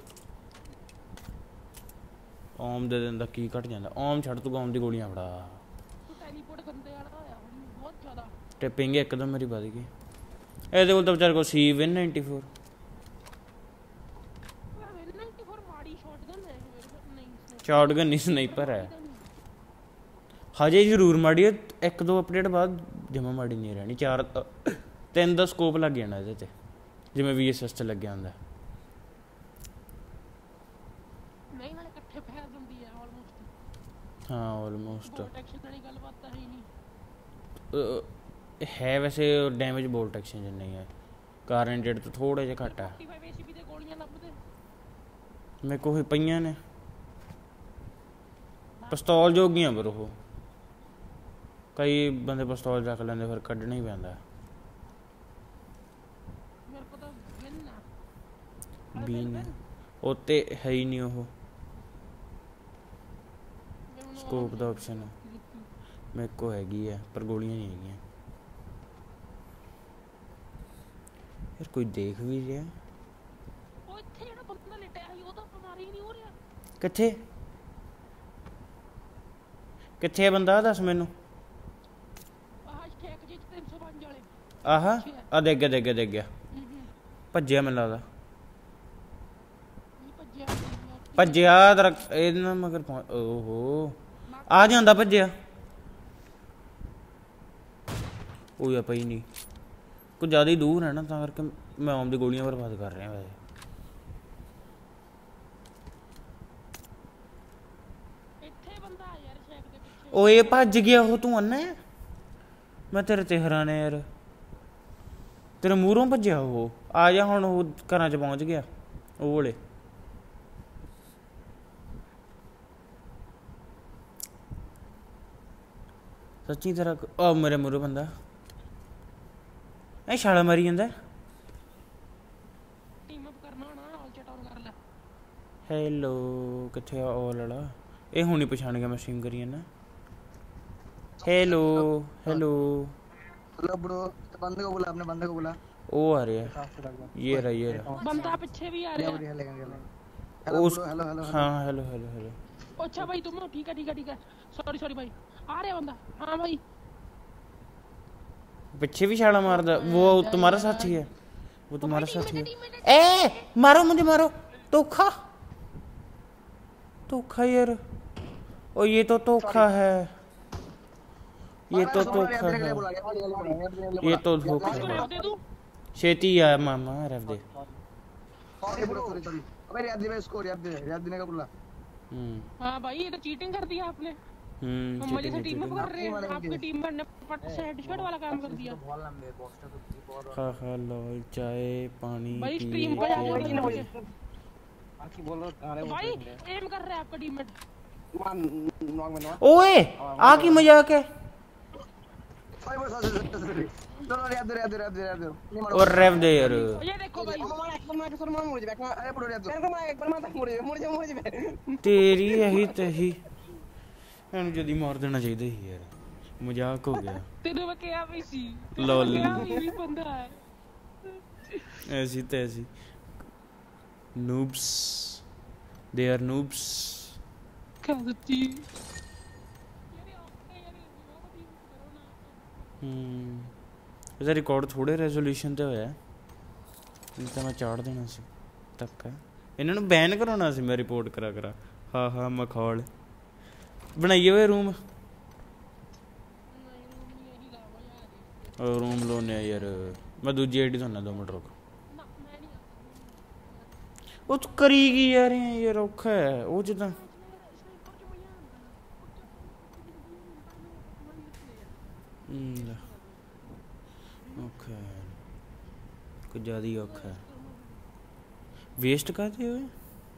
ਆਮ ਦੇ ਦਿੰਦਾ ਕੀ ਘਟ ਜਾਂਦਾ ਆਮ ਛੱਡ ਤੂੰ ਆਮ ਦੀ ਗੋਲੀਆਂ ਫੜਾ ਤੂੰ ਟੈਲੀਪੋਰਟ ਗੰਦੇ ਵਾਲਾ ਹੋਇਆ ਹੁਣ ਬਹੁਤ ਜ਼ਿਆਦਾ ਟਿਪਿੰਗ ਇੱਕਦਮ ਮੇਰੀ ਵੱਧ ਗਈ ਇਹਦੇ ਕੋਲ ਤਾਂ ਵਿਚਾਰੇ ਕੋਲ ਸੀ ਵਿਨ 94 94 ਮਾੜੀ ਸ਼ਾਟਗਨ ਹੈ ਨਹੀਂ ਸ਼ਾਟਗਨ ਨਹੀਂ ਸਨਾਈਪਰ ਹੈ ਹਜੇ ਜ਼ਰੂਰ ਮਾੜੀ ਹੈ ਇੱਕ ਦੋ ਅਪਡੇਟ ਬਾਅਦ ਜਮਾ ਮਾੜੀ ਨਹੀਂ ਰਹਿਣੀ 3 ਦਾ ਸਕੋਪ ਲੱਗ ਜਾਣਾ ਇਹਦੇ 'ਤੇ ਜਿਵੇਂ VSS 'ਚ ਲੱਗਿਆ ਹੁੰਦਾ ਨਹੀਂ ਨਾਲੇ ਇਕੱਠੇ ਫੈਰ ਦਿੰਦੀ ਹੈ ਆਲਮੋਸਟ ਹਾਂ ਆਲਮੋਸਟ ਪ੍ਰੋਟੈਕਸ਼ਨ ਵਾਲੀ ਗੱਲਬਾਤ ਤਾਂ ਹੈ ਹੀ ਨਹੀਂ ਹੈ ਵੈਸੇ ਡੈਮੇਜ ਬੋਲਟ ਐਕਸ਼ਨ ਜਿੰਨਾ ਹੀ ਹੈ ਕਾਰਨ ਰੇਟ ਤੋਂ ਥੋੜਾ ਜਿਹਾ ਘੱਟ ਹੈ 45 ACP ਦੇ ਗੋਲੀਆਂ ਲੱਭਦੇ ਮੇਰੇ ਕੋਲ ਪਈਆਂ ਨੇ ਪਿਸਤੌਲ ਜੋਗੀਆਂ ਪਰ ਉਹ ਕਈ ਬੰਦੇ ਪਿਸਤੌਲ ਰੱਖ ਲੈਂਦੇ ਫਿਰ ਕੱਢਣਾ ਹੀ ਪੈਂਦਾ ਮੇਰੇ ਕੋਲ ਤਾਂ ਵਿਨ ਆ ਬੀਨ ਉੱਤੇ ਹੈ ਹੀ ਨਹੀਂ ਉਹ ਸਕੋਪ ਦਾ ਆਪਸ਼ਨ ਮੇਰੇ ਕੋਲ ਹੈਗੀ ਹੈ ਪਰ ਗੋਲੀਆਂ ਨਹੀਂ ਹੈਗੀਆਂ ਯਾਰ ਕੋਈ ਦੇਖ ਵੀ ਰਿਹਾ ਉਹ ਇੱਥੇ ਜਿਹੜਾ ਬੰਦਾ ਲਟਿਆ ਸੀ ਉਹ ਤਾਂ ਬਿਮਾਰੀ ਨਹੀਂ ਹੋ ਰਿਹਾ ਕਿੱਥੇ ਹੈ ਬੰਦਾ ਦੱਸ ਮੈਨੂੰ ਆਹ ਠੇਕ ਜੀ 305 ਵਾਲੇ ਆਹ ਆ ਦੇਖ ਗਿਆ ਭੱਜਿਆ ਮੈਨੂੰ ਲੱਗਦਾ ਨਹੀਂ ਭੱਜਿਆ ਭੱਜਿਆ ਇਹਦੇ ਨਾਲ ਮਗਰ ਓਹੋ ਆ ਜਾਂਦਾ ਭੱਜਿਆ ਉਹ ਆ ਪਈ ਨਹੀਂ ਕੁਝ ਜ਼ਿਆਦਾ ਹੀ ਦੂਰ ਹੈ ਨਾ ਤਾਂ ਕਰਕੇ ਮੈਂ ਆਮ ਦੀ ਗੋਲੀਆਂ ਬਰਬਾਦ ਕਰ ਰਿਹਾ ਵੈਸੇ ਇੱਥੇ ਬੰਦਾ ਆ ਯਾਰ ਸ਼ੈਕ ਦੇ ਪਿੱਛੇ ਓਏ ਭੱਜ ਗਿਆ ਉਹ ਤੂੰ ਅੰਨਾ ਮੈਂ ਤੇਰੇ ਤੇ ਹੈਰਾਨ ਯਾਰ ਤੇਰੇ ਮੂਹਰੋਂ ਭੱਜਿਆ ਉਹ ਆ ਜਾ ਹੁਣ ਉਹ ਘਰਾਂ 'ਚ ਪਹੁੰਚ ਗਿਆ ਉਹ ਵਾਲੇ ਸੱਚੀ ਤੇਰਾ ਆ ਮੇਰੇ ਮੂਹਰੇ ਬੰਦਾ ਇਹ ਛਾਲਾ ਮਾਰੀ ਜਾਂਦਾ ਟੀਮ ਅਪ ਕਰਨਾ ਹੋਣਾ ਆਲ ਚੈਟ ਆਨ ਕਰ ਲੈ ਹੈਲੋ ਕਿੱਥੇ ਆ ਉਹ ਲੜਾ ਇਹ ਹੁਣ ਹੀ ਪਛਾਣ ਗਿਆ ਮੈਂ ਸਟ੍ਰੀਮ ਕਰੀ ਜਾਂਦਾ हेलो हेलो हेलो ब्रो बंदे को बोला अपने बंदे को बोला वो आ रहा है ये रहा बंदा पीछे भी आ रहा है हेलो उस हेलो हेलो हाँ हेलो हेलो हेलो अच्छा भाई तुम हो ठीक है सॉरी भाई आ रहा बंदा हाँ भाई पीछे भी छाला मार दा वो तुम्हारा साथी है वो तुम्हारा साथी है ए मारो मुझे मारो धोखा धोखा यार ओ ये तो धोखा है ये तो धोखा है ये तो धोखा है दे दूं छेती आ मामा रख दे सॉरी ब्रो सॉरी अबे याद दे इसको याद देने का बोला हाँ भाई ये तो चीटिंग कर दिया आपने हम मजे से टीम में कर रहे हैं आपकी टीम ने फट से हेडशॉट वाला काम कर दिया खा लॉल चाय पानी भाई स्ट्रीम पे जाके बाकी बोलो भाई एम कर रहा है आपका टीममेट ओए आ की मजाक है सॉरी ब्रो सॉरी और रेव दे यार ये देखो भाई अरे ब्रो याद तेरी यही तही ਇਹਨੂੰ ਜਦੀ ਮਾਰ ਦੇਣਾ ਚਾਹੀਦਾ ਸੀ ਯਾਰ ਮਜ਼ਾਕ ਹੋ ਗਿਆ तेरे में क्या भी सी लॉल ये भी बंदा है ऐसी तैसी noobs they are noobs क्या सच्ची ਇਹਦਾ ਰਿਕਾਰਡ ਥੋੜੇ ਰੈਜ਼ੋਲੂਸ਼ਨ ਤੇ ਹੋਇਆ ਨਹੀਂ ਤਾਂ ਮੈਂ ਚਾੜ ਦੇਣਾ ਸੀ ਤੱਕ ਇਹਨਾਂ ਨੂੰ ਬੈਨ ਕਰਾਉਣਾ ਸੀ ਮੈਂ ਰਿਪੋਰਟ ਕਰਾ ਹਾਂ ਮਖੌਲ ਬਣਾਈਏ ਹੋਏ ਰੂਮ ਰੂਮ ਲੋਨੇ ਆ ਯਾਰ ਮੈਂ ਦੂਜੀ ਆਈਡੀ ਤੁਹਾਨੂੰ 2 ਮਿੰਟ ਰੁਕ ਉਹ ਤੂੰ ਕਰੀ ਕੀ ਯਾਰ ਔਖਾ ਹੈ ਉਹ ਜਿੱਦਾਂ ਔਖਾ ਕੁਝ ਜ਼ਿਆਦਾ ਹੀ ਔਖਾ ਵੇਸਟ ਕਰਦੇ ਹੋਏ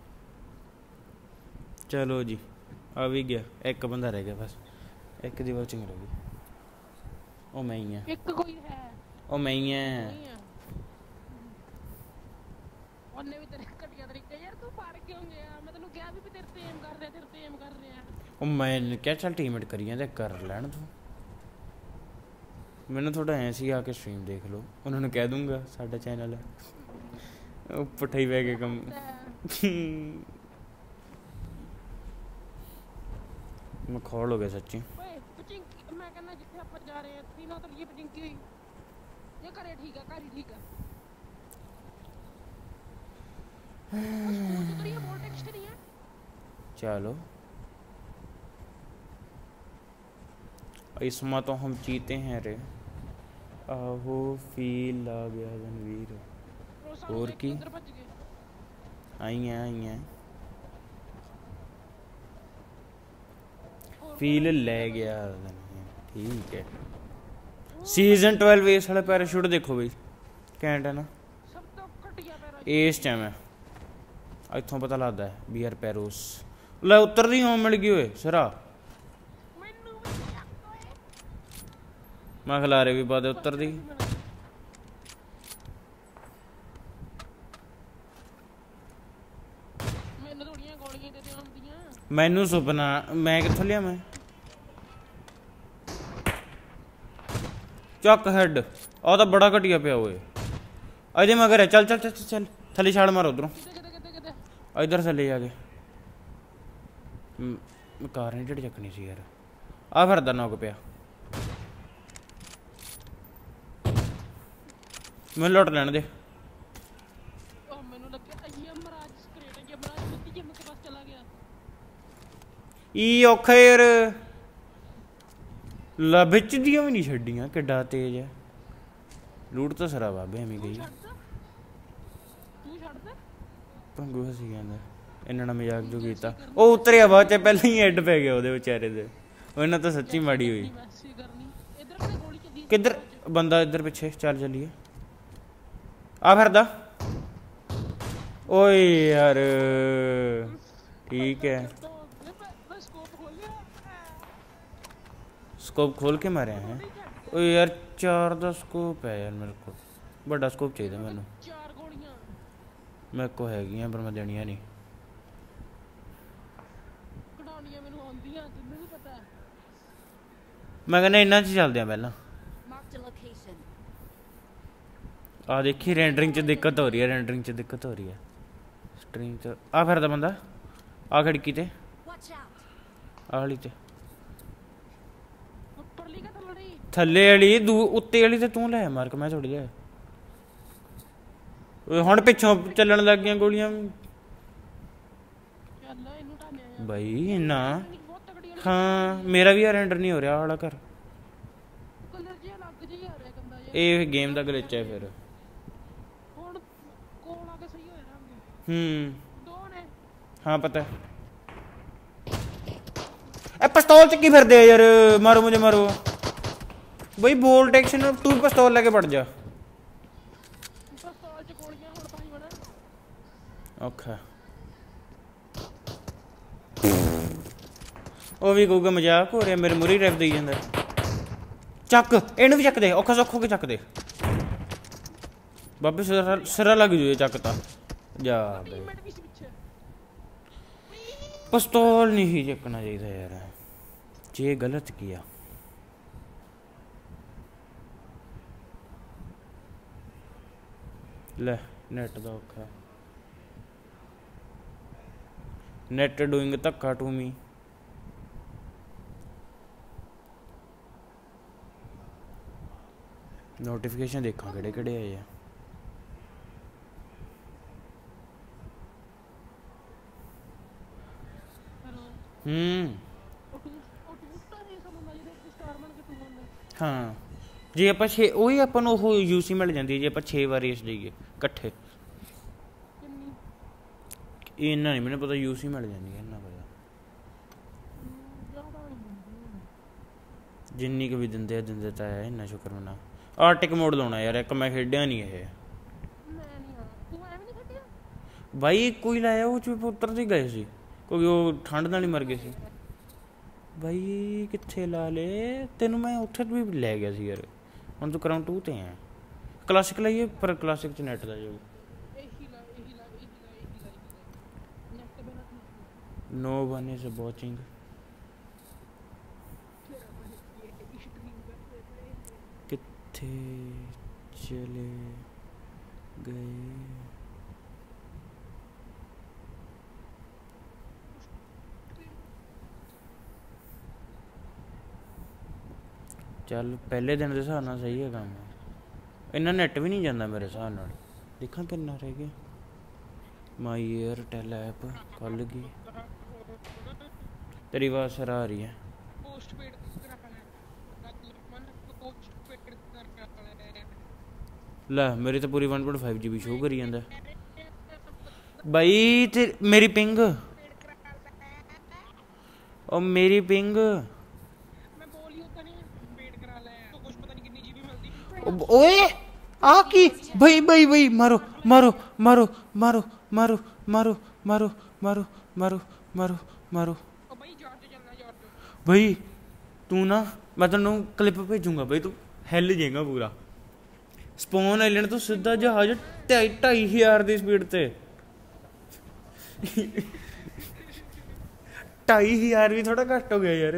ਚਲੋ ਜੀ ਆ ਵੀ ਗਿਆ ਇੱਕ ਬੰਦਾ ਰਹਿ ਗਿਆ ਬਸ ਇੱਕ ਦੀ ਵਾਚਿੰਗ ਰਹਿ ਗਈ ਉਹ ਮੈਂ ਹੀ ਆ एक कोई है ਉਹ ਮੈਂ ਹੀ ਆ नहीं है ਉਹਨੇ ਵੀ ਤੇਰੇ ਘਟੀਆ ਤਰੀਕੇ ਯਾਰ ਤੂੰ ਫੜ ਕਿਉਂ ਗਿਆ ਮੈਂ ਤੈਨੂੰ ਕਿਹਾ ਵੀ ਤੇਰੇ ਤੇ ਏਮ ਕਰ ਰਿਹਾ ਤੇਰੇ ਤੇ ਏਮ ਕਰ ਰਿਹਾ ਉਹ ਮੈਂ ਕਿਹਾ ਚੱਲ ਟੀਮਮੇਟ ਕਰੀ ਜਾਂਦੇ ਕਰ ਲੈਣ ਤੂੰ ਮੈਨੂੰ ਥੋੜਾ ਐ ਸੀ ਆ ਕੇ ਸਟ੍ਰੀਮ ਦੇਖ ਲਓ ਉਹਨਾਂ ਨੂੰ ਕਹਿ ਦੂੰਗਾ ਸਾਡਾ ਚੈਨਲ ਹੈ ਉਹ ਪੁੱਠਾ ਹੀ ਪੈ ਕੇ ਕੰਮ ਮੈਂ ਖੋਲ ਹੋ ਗਿਆ ਸੱਚੀ ਓਏ ਪਚਿੰਕੀ ਮੈਂ ਕਹਿੰਦਾ ਜਿੱਥੇ ਆਪਾਂ ਜਾ ਰਹੇ ਆ ਤੀਨੋਂ ਤਰੀਏ ਪਚਿੰਕੀ ਹੋਈ ਇਹ ਘਰੇ ਠੀਕ ਆ ਘਰ ਹੀ ਠੀਕ ਆ ਸਕੂਲ ਤੋਂ ਤਰੀਏ ਵੋਲਟੇਜ ਤੇ ਨਹੀਂ ਆ चलो इसमें तो हम जीते हैं रे आहो फील आ गया रणवीर और की आई हैं फील ले गया ठीक है सीजन 12 इस वाला पैराशूट देखो भाई कैंट है ना ਸਭ ਤੋਂ ਘਟੀਆ ਪੈਰਾ इस टाइम है इतों पता लगता है बी आर पैरोस ਲੈ ਉਤਰਦੀ ਹੋਂ ਮਿਲ ਗਈ ਓਏ ਸਰਾ ਮੈਨੂੰ ਵੀ ਚੱਕ ਓਏ ਮੈਂ ਖਲਾਰੇ ਵੀ ਬਾਦ ਉਤਰਦੀ ਮੈਨੂੰ ਥੋੜੀਆਂ ਗੋਲੀਆਂ ਦੇ ਆਉਂਦੀਆਂ ਮੈਨੂੰ ਸੁਪਨਾ ਮੈਂ ਕਿੱਥੋਂ ਲਿਆ ਮੈਂ ਚੱਕ ਹੈਡ ਆ ਤਾਂ ਬੜਾ ਘਟਿਆ ਪਿਆ ਓਏ ਇਹਦੇ ਮਗਰ ਹੈ ਚੱਲ ਚੱਲ ਚੱਲ ਚੱਲ ਥੱਲੇ ਛਾਲ ਮਾਰ ਉਧਰੋਂ ਕਿਤੇ ਇਧਰ ਥੱਲੇ ਜਾ ਕੇ ਕਾਰ ਨਹੀਂ ਢਿੱਡ ਚੱਕਣੀ ਸੀ ਯਾਰ ਆ ਫਿਰਦਾ ਨੌਕ ਪਿਆ ਮੈਨੂੰ ਲੁੱਟ ਲੈਣ ਦੇ ਉਹ ਮੈਨੂੰ ਲੱਗਿਆ ਇਹ ਮਹਾਰਾਜ ਸਕ੍ਰੇਟ ਹੈ ਮਹਾਰਾਜ ਬੱਤੀ ਜਿੰਮ ਕੇ ਪਾਸ ਚਲਾ ਗਿਆ ਈ ਔਖਾ ਯਾਰ ਲਾ ਵਿੱਚ ਦੀਆਂ ਵੀ ਨਹੀਂ ਛੱਡੀਆਂ ਕਿੱਡਾ ਤੇਜ਼ ਹੈ ਲੂਟ ਤਾਂ ਸਰਾ ਬਾਬੇ ਐਵੇਂ ਗਈ ਤੂੰ ਛੱਡਦਾ ਪੰਗੂ ਹਸੀ ਜਾਂਦਾ ਇਹਨਾਂ ਨਾਲ ਮਜ਼ਾਕ ਜੋ ਕੀਤਾ ਉਹ ਉਤਰਿਆ ਬਾਅਦ ਚ ਪਹਿਲਾਂ ਹੀ ਐਡ ਪੈ ਗਿਆ ਉਹਦੇ ਵਿਚਾਰੇ ਦੇ ਉਹਨਾਂ ਤਾਂ ਸੱਚੀ ਮਾੜੀ ਹੋਈ ਮੈਸੀ ਕਰਨੀ ਇਧਰ ਕਿਤੇ ਗੋਲੀ ਚੱਲੀ ਕਿੱਧਰ ਬੰਦਾ ਇੱਧਰ ਪਿੱਛੇ ਚੱਲ ਚੱਲੀਏ ਆ ਫਿਰਦਾ ਓਏ ਯਾਰ ਠੀਕ ਹੈ ਸਕੋਪ ਖੋਲ ਲਿਆ ਸਕੋਪ ਖੋਲ ਕੇ ਮਾਰਿਆ ਹੈ ਓਏ ਯਾਰ 4 ਦਾ ਸਕੋਪ ਹੈ ਯਾਰ ਮੇਰੇ ਕੋਲ ਵੱਡਾ ਸਕੋਪ ਚਾਹੀਦਾ ਮੈਨੂੰ 4 ਗੋਲੀਆਂ ਮੇਰੇ ਕੋਲ ਹੈਗੀਆਂ ਪਰ ਮੈਂ ਦੇਣੀਆਂ ਨਹੀਂ ਕਢਾਉਣੀਆਂ ਮੈਨੂੰ ਆਉਂਦੀਆਂ ਤੈਨੂੰ ਵੀ ਪਤਾ ਮੈਂ ਕਹਿੰਦਾ ਇਹਨਾਂ 'ਚ ਚੱਲਦੇ ਆ ਪਹਿਲਾਂ Marked a location. ਆ ਦੇਖੀ ਰੈਂਡਰਿੰਗ 'ਚ ਦਿੱਕਤ ਹੋ ਰਹੀ ਹੈ ਰੈਂਡਰਿੰਗ 'ਚ ਦਿੱਕਤ ਹੋ ਰਹੀ ਹੈ ਸਟ੍ਰੀਮ 'ਚ ਆ ਫਿਰਦਾ ਬੰਦਾ ਆ ਖਿੜਕੀ ਤੇ Watch out. ਆ ਵਾਲੀ ਤੇ ਉੱਪਰਲੀ ਕਾ ਥੱਲੜੀ ਥੱਲੇ ਵਾਲੀ ਉੱਤੇ ਵਾਲੀ ਤੇ ਤੂੰ ਲੈ ਮਾਰ ਕੇ ਮੈਂ ਥੋੜੀ ਲਿਆ ਓਏ ਹੁਣ ਪਿੱਛੋਂ ਚੱਲਣ ਲੱਗ ਗਈਆਂ ਗੋਲੀਆਂ ਚੱਲ ਇਹਨੂੰ ਢਾਣਿਆ ਯਾਰ ਬਾਈ ਇੰਨਾ ਬਹੁਤ ਤਕੜੀ ਹਾਂ ਮੇਰਾ ਵੀ ਰੈਂਡਰ ਨਹੀਂ ਹੋ ਰਿਹਾ ਆਹ ਵਾਲਾ ਘਰ ਕਲਰ ਜਿਹਾ ਲੱਗ ਜਿਹਾ ਆ ਰਿਹਾ ਕੰਦਾ ਯਾਰ ਇਹ ਗੇਮ ਦਾ ਗਲਿਚ ਹੈ ਫਿਰ ਹੁਣ ਕੋਲ ਆ ਕੇ ਸਹੀ ਹੋਇਆ ਰੰਗ ਹੂੰ ਦੋ ਨੇ ਹਾਂ ਪਤਾ ਇਹ ਪਿਸਤੌਲ ਚ ਕੀ ਫਿਰਦੇ ਆ ਯਾਰ ਮਾਰੋ ਮੁਝੇ ਮਾਰੋ ਬਈ ਬੋਲਟ ਐਕਸ਼ਨ ਤੂੰ ਪਿਸਤੌਲ ਲੈ ਕੇ ਵੜ ਜਾ ਪਿਸਤੌਲ ਚ ਗੋਲੀਆਂ ਹੁਣ ਪਾਈ ਬਣਾ ਔਖਾ ਉਹ ਵੀ ਕਹੂਗਾ ਮਜ਼ਾਕ ਹੋ ਰਿਹਾ ਮੇਰੇ ਮੁਰੀ ਰੈਫ ਦੇਈ ਜਾਂਦਾ ਚੱਕ ਇਹਨੂੰ ਵੀ ਚੱਕ ਦੇ ਔਖਾ ਸੌਖਾ ਹੋ ਕੇ ਚੱਕ ਦੇ ਬਾਬੇ ਸਿਰਾ ਲੱਗ ਜੂ ਚੱਕ ਤਾ ਜਾ ਬੇ ਟੀਮਮੇਟ ਵੀ ਸੀ ਪਿੱਛੇ ਪਿਸਤੌਲ ਨਹੀਂ ਚੱਕਣਾ ਚਾਹੀਦਾ ਯਾਰ ਜੇ ਗਲਤ ਕੀਆ ਲੈ ਨੈਟ ਦਾ ਔਖਾ ਨੈਟ ਡੂਇੰਗ ਧੱਕਾ ਟੂ ਮੀ ਨੋਟੀਫਿਕੇਸ਼ਨ ਦੇਖਾਂ ਕਿਹੜੇ ਕਿਹੜੇ ਆਏ ਆ ਉਹ ਟੂਟਾ ਨਹੀਂ ਸਮਝਦਾ ਜਿਹਦੇ ਸਟਾਰ ਬਣ ਕੇ ਤੂੰ ਹੁੰਦਾ ਹਾਂ ਜੇ ਆਪਾਂ 6 ਉਹੀ ਆਪਾਂ ਨੂੰ ਉਹ ਯੂਸੀ ਮਿਲ ਜਾਂਦੀ ਹੈ ਜੇ ਆਪਾਂ 6 ਵਾਰ ਰੇਸ ਦੇਈਏ ਇਕੱਠੇ ਕਿੰਨੀ ਇਹ ਇੰਨਾ ਨਹੀਂ ਮੈਨੂੰ ਪਤਾ ਯੂਸੀ ਮਿਲ ਜਾਂਦੀ ਹੈ ਇੰਨਾ ਪਤਾ ਜ਼ਿਆਦਾ ਨਹੀਂ ਜਿੰਨੀ ਕੁ ਵੀ ਦਿੰਦੇ ਤਾਂ ਹੈ ਇੰਨਾ ਸ਼ੁਕਰ ਮਨਾ ਆਰਟਿਕ ਮੋਡ ਲਾਉਣਾ ਯਾਰ ਇੱਕ ਮੈਂ ਖੇਡਿਆ ਨਹੀਂ ਇਹ ਮੈਂ ਨਹੀਂ ਆ ਤੂੰ ਐਵੇਂ ਨਹੀਂ ਖੱਟਿਆ ਬਾਈ ਕੋਈ ਲਾਇਆ ਉਹ ਚ ਪੁੱਤਰ ਦੀ ਗਏ ਸੀ ਕਿਉਂਕਿ ਉਹ ਠੰਡ ਨਾਲ ਹੀ ਮਰ ਗਏ ਸੀ ਬਾਈ ਕਿੱਥੇ ਲਾ ਲੇ ਤੈਨੂੰ ਮੈਂ ਉੱਥੇ ਵੀ ਲੈ ਗਿਆ ਸੀ ਯਾਰ ਹੁਣ ਤੂੰ ਕਰਾਊਂਡ 2 ਤੇ ਆ ਕਲਾਸਿਕ ਲਈਏ ਪਰ ਕਲਾਸਿਕ ਚ ਨੈਟ ਦਾ ਜੋ ਇਹੀ ਲਾ no one is watching. Stream करते पड़े किथे चले गए? ਚੱਲ ਪਹਿਲੇ ਦਿਨ ਦੇ ਹਿਸਾਬ ਨਾਲ ਸਹੀ ਹੈ ਕੰਮ। ਇੰਨਾ ਨੈਟ ਵੀ ਨਹੀਂ ਜਾਂਦਾ ਮੇਰੇ ਹਿਸਾਬ ਨਾਲ। ਦੇਖਾਂ ਕਿੰਨਾ ਰਹਿ ਗਿਆ। ਮਾਈ ਏਅਰਟੈਲ ਐਪ ਖੁੱਲ ਗਈ। ਤੇਰੀ ਆਵਾਜ਼ ਸਰ ਆ ਰਹੀ ਹੈ। पोस्टपेड मन पोस्टपेड ਲੈ ਮੇਰੀ ਤਾਂ ਪੂਰੀ 1.5 GB ਸ਼ੋ ਕਰੀ ਜਾਂਦਾ ਬਾਈ। ਤੇ ਮੇਰੀ ਪਿੰਗ, ਉਹ ਮੇਰੀ ਪਿੰਗ मैं बोली होता नहीं पेड करा ले तो कुछ पता नहीं कितनी जीबी मिलती। ਓਏ ਆ ਕੀ? ਬਈ ਬਈ ਬਈ ਮਾਰੋ ਮਾਰੋ ਮਾਰੋ ਮਾਰੋ ਮਾਰੋ ਮਾਰੋ ਮਾਰੋ ਮਾਰੋ ਮਾਰੋ ਮਾਰੋ ਮਾਰੋ। ओ भाई जॉर्ज चलना जॉर्ज। ਬਈ ਤੂੰ ਨਾ ਮੈਂ ਤੈਨੂੰ ਕਲਿੱਪ ਭੇਜੂੰਗਾ ਬਈ, ਤੂੰ ਹਿੱਲ ਜਾਏਗਾ ਪੂਰਾ। ਸਪੌਨ ਆਈਲੈਂਡ ਤੋਂ ਸਿੱਧਾ ਜਹਾਜ਼ 2,500 ਦੀ ਸਪੀਡ ਤੇ। 2,500 ਵੀ ਥੋੜਾ ਘੱਟ ਹੋ ਗਿਆ ਯਾਰ।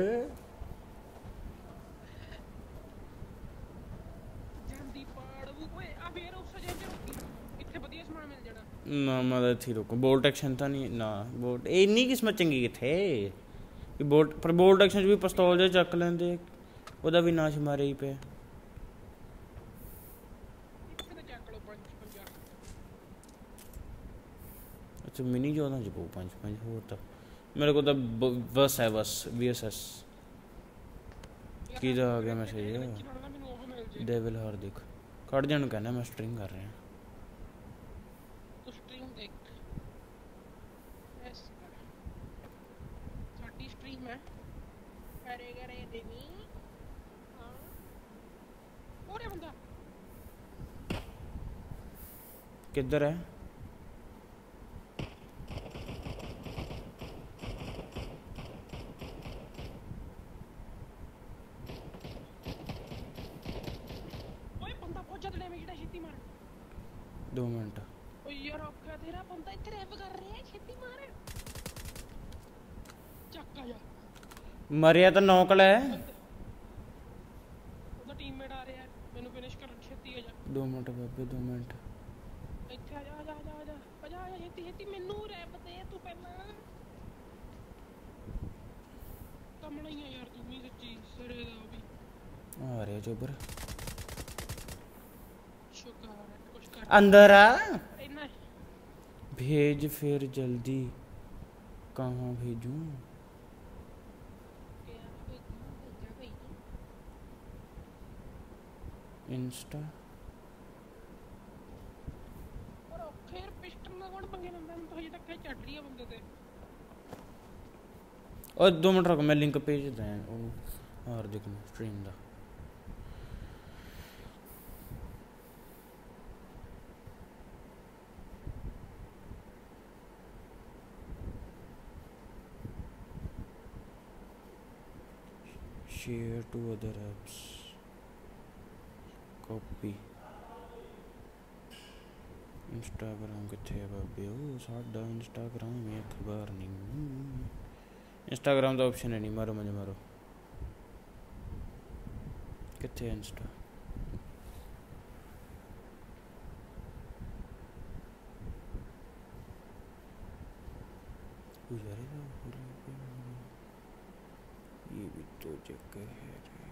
ਜਾਂਦੀ ਪਾੜ ਓਏ ਆ ਫੇਰ ਉਸ ਜੇ ਇੱਥੇ ਵਧੀਆ ਸਮਾਨ ਮਿਲ ਜਾਣਾ। ਨਾ ਮੈਂ ਤਾਂ ਇੱਥੇ ਰੁਕੂ। ਬੋਲਟ ਐਕਸ਼ਨ ਤਾਂ ਨਹੀਂ ਨਾ। ਬੋਲਟ ਇੰਨੀ ਕਿਸਮਤ ਚੰਗੀ ਕਿੱਥੇ ਕਿ ਬੋਲਟ, ਪਰ ਬੋਲਟ ਐਕਸ਼ਨ 'ਚ ਵੀ ਪਿਸਤੌਲ ਜਿਹਾ ਚੱਕ ਲੈਂਦੇ, ਉਹਦਾ ਵੀ ਨਾਸ਼ ਮਾਰੇ ਹੀ ਪਿਆ। ਇੱਥੇ ਤਾਂ ਚੱਕ ਲਓ 5-50। ਅੱਛਾ ਮਿਨੀ 14 'ਚ ਪਊ 5-5 ਹੋਰ ਤਾਂ ਮੇਰੇ ਕੋਲ ਤਾਂ ਬਸ ਹੈ ਬਸ VSS। ਕਿਹਦਾ ਆ ਗਿਆ ਮੈਸੇਜ? ਮੈਨੂੰ ਉਹ ਮਿਲ ਜੇ ਡੇਵਿਲ ਹਾਰਦਿਕ ਕੱਢ ਜਾਣ ਕਹਿੰਦਾ ਮੈਂ ਸਟ੍ਰੀਮ ਕਰ ਰਿਹਾ। ਤੂੰ ਸਟ੍ਰੀਮ ਦੇਖ ਐਸ ਸਾਡੀ ਸਟ੍ਰੀਮ ਹੈ ਕਰੇ ਦੇਵੀ। ਹਾਂ ਹੋਰੇ ਬੰਦਾ ਕਿੱਧਰ ਹੈ? ਓਏ ਬੰਦਾ ਪਹੁੰਚਾ ਤੇ ਡੈਮੇਜ ਦਾ ਛੇਤੀ ਮਾਰ। 2 ਮਿੰਟ। ਓਏ ਯਾਰ ਔਖਾ ਤੇਰਾ ਬੰਦਾ ਇੱਥੇ ਰੈਪ ਕਰ ਰਿਹਾ ਹੈ, ਛੇਤੀ ਮਾਰ। ਚੱਕ ਆ ਜਾ ਮਰਿਆ ਤਾਂ ਨੌਕਲ ਹੈ। ਉਹਦਾ ਟੀਮਮੇਟ ਆ ਰਿਹਾ ਮੈਨੂੰ ਫਿਨਿਸ਼ ਕਰਨ, ਛੇਤੀ ਆ ਜਾ। 2 ਮਿੰਟ ਬਾਬੇ 2 ਮਿੰਟ। ਇੱਥੇ ਆ ਜਾ ਆ ਜਾ ਆ ਜਾ ਆ ਜਾ ਆ ਜਾ ਛੇਤੀ ਛੇਤੀ ਮੈਨੂੰ ਰੈਪ ਦੇ ਤੂੰ ਪਹਿਲਾਂ। ਕੰਮ ਨਹੀਂ ਆ ਯਾਰ ਤੂੰ ਵੀ ਸੱਚੀ ਸਿਰੇ ਦਾ ਉਹ ਵੀ ਆ ਰਿਹਾ ਚੋਬਰ ਸ਼ੁਕਰ ਹੈ ਕੁਛ ਕਰ ਅੰਦਰ ਆ। ਇੰਨਾ भेज फिर जल्दी। कहाँ भेजूं? इंस्टा। और फिर पिस्टल ਨਾਲ ਕੌਣ ਪੰਗੇ ਲੈਂਦਾ? ਮੈਨੂੰ ਤਾਂ ਹਜੇ ਤੱਕ ਚੜ ਰਹੀ ਆ ਬੰਦੇ ਤੇ। और 2 मिनट रुक मैं लिंक भेजदा है हार्दिक ਨੂੰ स्ट्रीम ਦਾ। share to other apps, copy। Instagram किथे है बाबे? ओ साडा इंस्टाग्राम में अखबार नहीं। इंस्टाग्राम का ऑप्शन है नहीं। मारो मुझे मारो। किथे है इंस्टा? ये भी तो चक्कर है रे।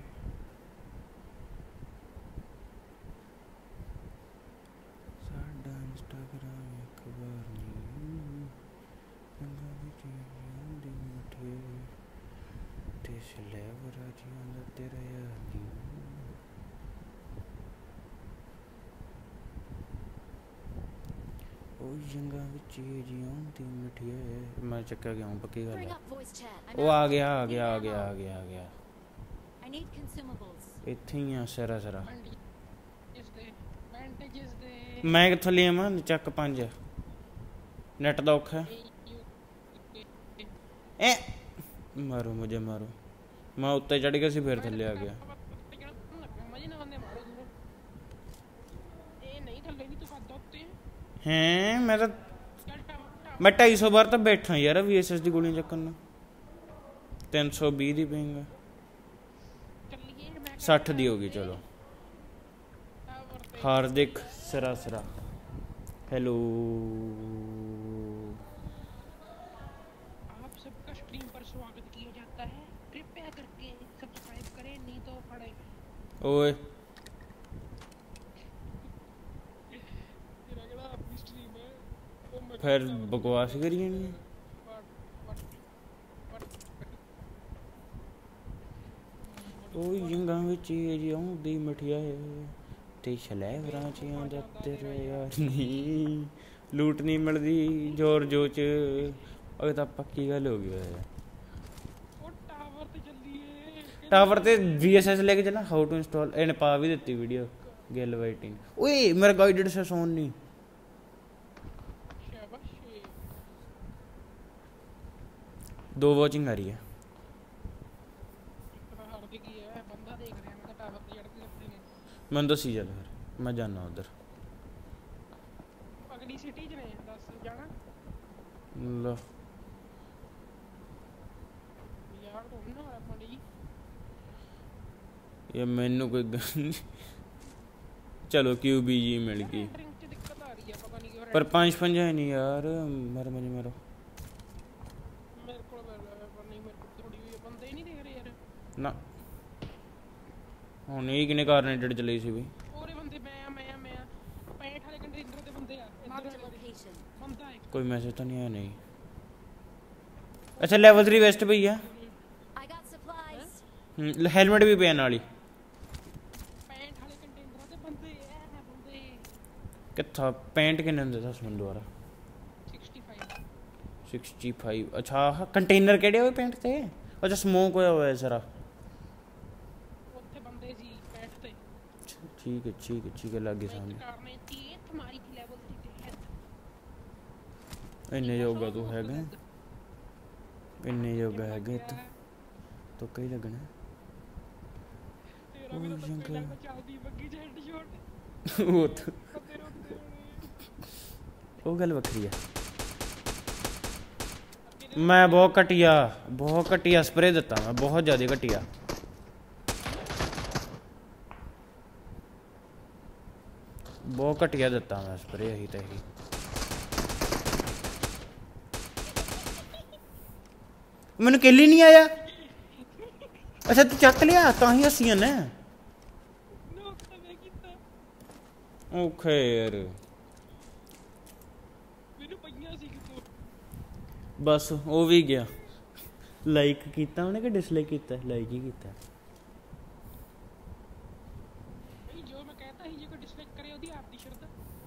साडा इंस्टाग्राम अखबार नहीं। पंजाबी टीवियां दी मिठे ते स्लेवर राजियां दा तेरा यार नहीं। ओ जंगा विच जियां दी मिठे मैं चक्का गया हूं पक्की गल Bring है। up voice chat. ओ आ गया आ गया आ गया आ गया आ गया। I need consumables. ਇੱਥੇ ਹੀ ਆ ਸਰਾ ਸਰਾ। ਐਡਵਾਂਟੇजेस ਦੇ ਮੈਂ ਕਿੱਥੋਂ ਲਿਆਵਾਂ ਚੱਕ 5 ਨੈਟ ਦਾ ਔਖਾ ਐ। ਮਾਰੋ ਮੁਝੇ ਮਾਰੋ। ਮੈਂ ਉੱਤੇ ਚੜ ਗਿਆ ਸੀ ਫਿਰ ਥੱਲੇ ਆ ਗਿਆ। ਮਜੇ ਨਾਲ ਬੰਦੇ ਮਾਰੋ ਦੂਰੋਂ। ਇਹ ਨਹੀਂ ਥੱਲੇ ਨਹੀਂ ਤੂੰ ਖਾਦਾ ਉੱਤੇ हैं मैं तो ਚੱਲ ਟਾਵਰ मैं 250 बार तो बैठा यार VSS की गोलियां चक्कन ਨੂੰ 320 ਦੀ ਪਿੰਗ ਚੱਲੀਏ ਮੈਂ 60 ਦੀ ਹੋ ਗਈ ਚਲੋ हार्दिक सरासरा हेलो आप सबका स्ट्रीम पर स्वागत किया जाता है कृपया करके सब्सक्राइब करें नहीं तो पड़ेगा ओए तेरा केड़ा अपनी स्ट्रीम है वो मैं फिर बकवास करी जानी है ओ यंगा विच आउंदी मठियाए ते छलैवरां च आंदा तेरे यार नहीं लूट नहीं मिलदी जोर जोच अगर तो पक्की गल हो गई है ਉਹ ਟਾਵਰ ਤੇ ਚੱਲੀਏ टावर ते VSS लेके चला हाउ टू इंस्टॉल इन्हें पा भी देती वीडियो गेल वाइटिंग ओए मेरा गाइडेड से सोन नहीं ਸ਼ਾਬਾਸ਼ दो वॉचिंग आ रही है ਹਾਰਦਿਕ ਹੀ ਹੈ ਬੰਦਾ ਦੇਖ ਰਿਹਾ ਮੈਂ ਤਾਂ ਟਾਵਰ ਤੇ ਚੜ ਕੇ ਲੱਗੇ ਨੇ मैं दसी चल फिर मैं जाना उधर ਅਗਲੀ ਸਿਟੀ ਚ ਨੇ ਦੱਸ ਜਾਣਾ लो ਯਾਰ ਤੋਂ ਨਾ ਆਪਣੀ ये मैनू कोई गल नहीं चलो QBG मिल गई ਡਰਿੰਕ ਚ ਦਿੱਕਤ ਆ ਰਹੀ ਹੈ ਪਤਾ ਨਹੀਂ ਕਿਉਂ पर 5 है नहीं यार मर मुझे मारो ਮੇਰੇ ਕੋਲ ਪਰ ਨਹੀਂ ਮੇਰੇ ਕੋਲ ਥੋੜੀ ਹੋਈ ਬੰਦੇ ਹੀ ਨਹੀਂ ਦਿਖ ਰਹੇ ਯਾਰ ना ਹੁਣ ਇਹ ਕਿਨੇ ਕਾਰਨੇਟਡ ਚਲੀ ਸੀ ਵੀ ਉਹਰੇ ਬੰਦੇ ਮੈਂ 65 ਵਾਲੇ ਕੰਟੇਨਰ ਦੇ ਬੰਦੇ ਆ Marked ਇੱਧਰ a location. ਬੰਦਾ ਹੈ कोई मैसेज तो नहीं आया नहीं अच्छा लेवल 3 वेस्ट भैया I got supplies. हेलमेट भी पिया नाल ही 65 ਵਾਲੇ ਕੰਟੇਨਰ ਦੇ ਬੰਦੇ ਆ ਬੰਦੇ कित्था पेंट किन्ने हुंदे दस मिनट दोबारा 65 65 अच्छा कंटेनर केड़े होए पेंट ते अच्छा स्मोक होया हुआ है सारा ਉੱਥੇ ਬੰਦੇ ਸੀ 65 ਤੇ ठीक है लागे सामने ਕਾਰਨੇ ਤੀ ਤੁਹਾਡੀ ਥੀ ਲੈਵਲ 3 ਤੇ ਹੈ इन्ने योगा तू हैगा इन्ने योगा हैगे तो कई लगना ਤੇਰਾ ਮੇਰਾ ਤਾਂ ਪਹਿਲਾਂ ਤਾਂ ਚੱਲਦੀ ਬੱਗੀ ਚ ਹੈਡ ਸ਼ਾਟ वो तो ਤੇਰੇ ਉੱਤੇ वो गल वखरी है मैं बहुत घटिया स्प्रे दिता मैं बहुत ज़्यादा घटिया बहुत घटिया दिता मैं स्प्रे ही तो ही मैनू किल ही नहीं आया अच्छा तू चक लिया तां ही हस्सियां ने ਨੋਕ ਤਾਂ ਮੈਂ ਕੀਤਾ ओखे यार ਮੈਨੂੰ ਪਈਆਂ ਸੀ ਕਿਤੋਂ बस वो भी गया लाइक किया उन्हें कि डिसलाइक किया लाइक ही किया ਬਈ ਜੋ ਮੈਂ ਕਹਤਾ ਸੀ ਜੇ ਕੋਈ ਡਿਸਲਾਈਕ ਕਰੇ ਉਹਦੀ ਆਪ ਦੀ ਸ਼ਰਤ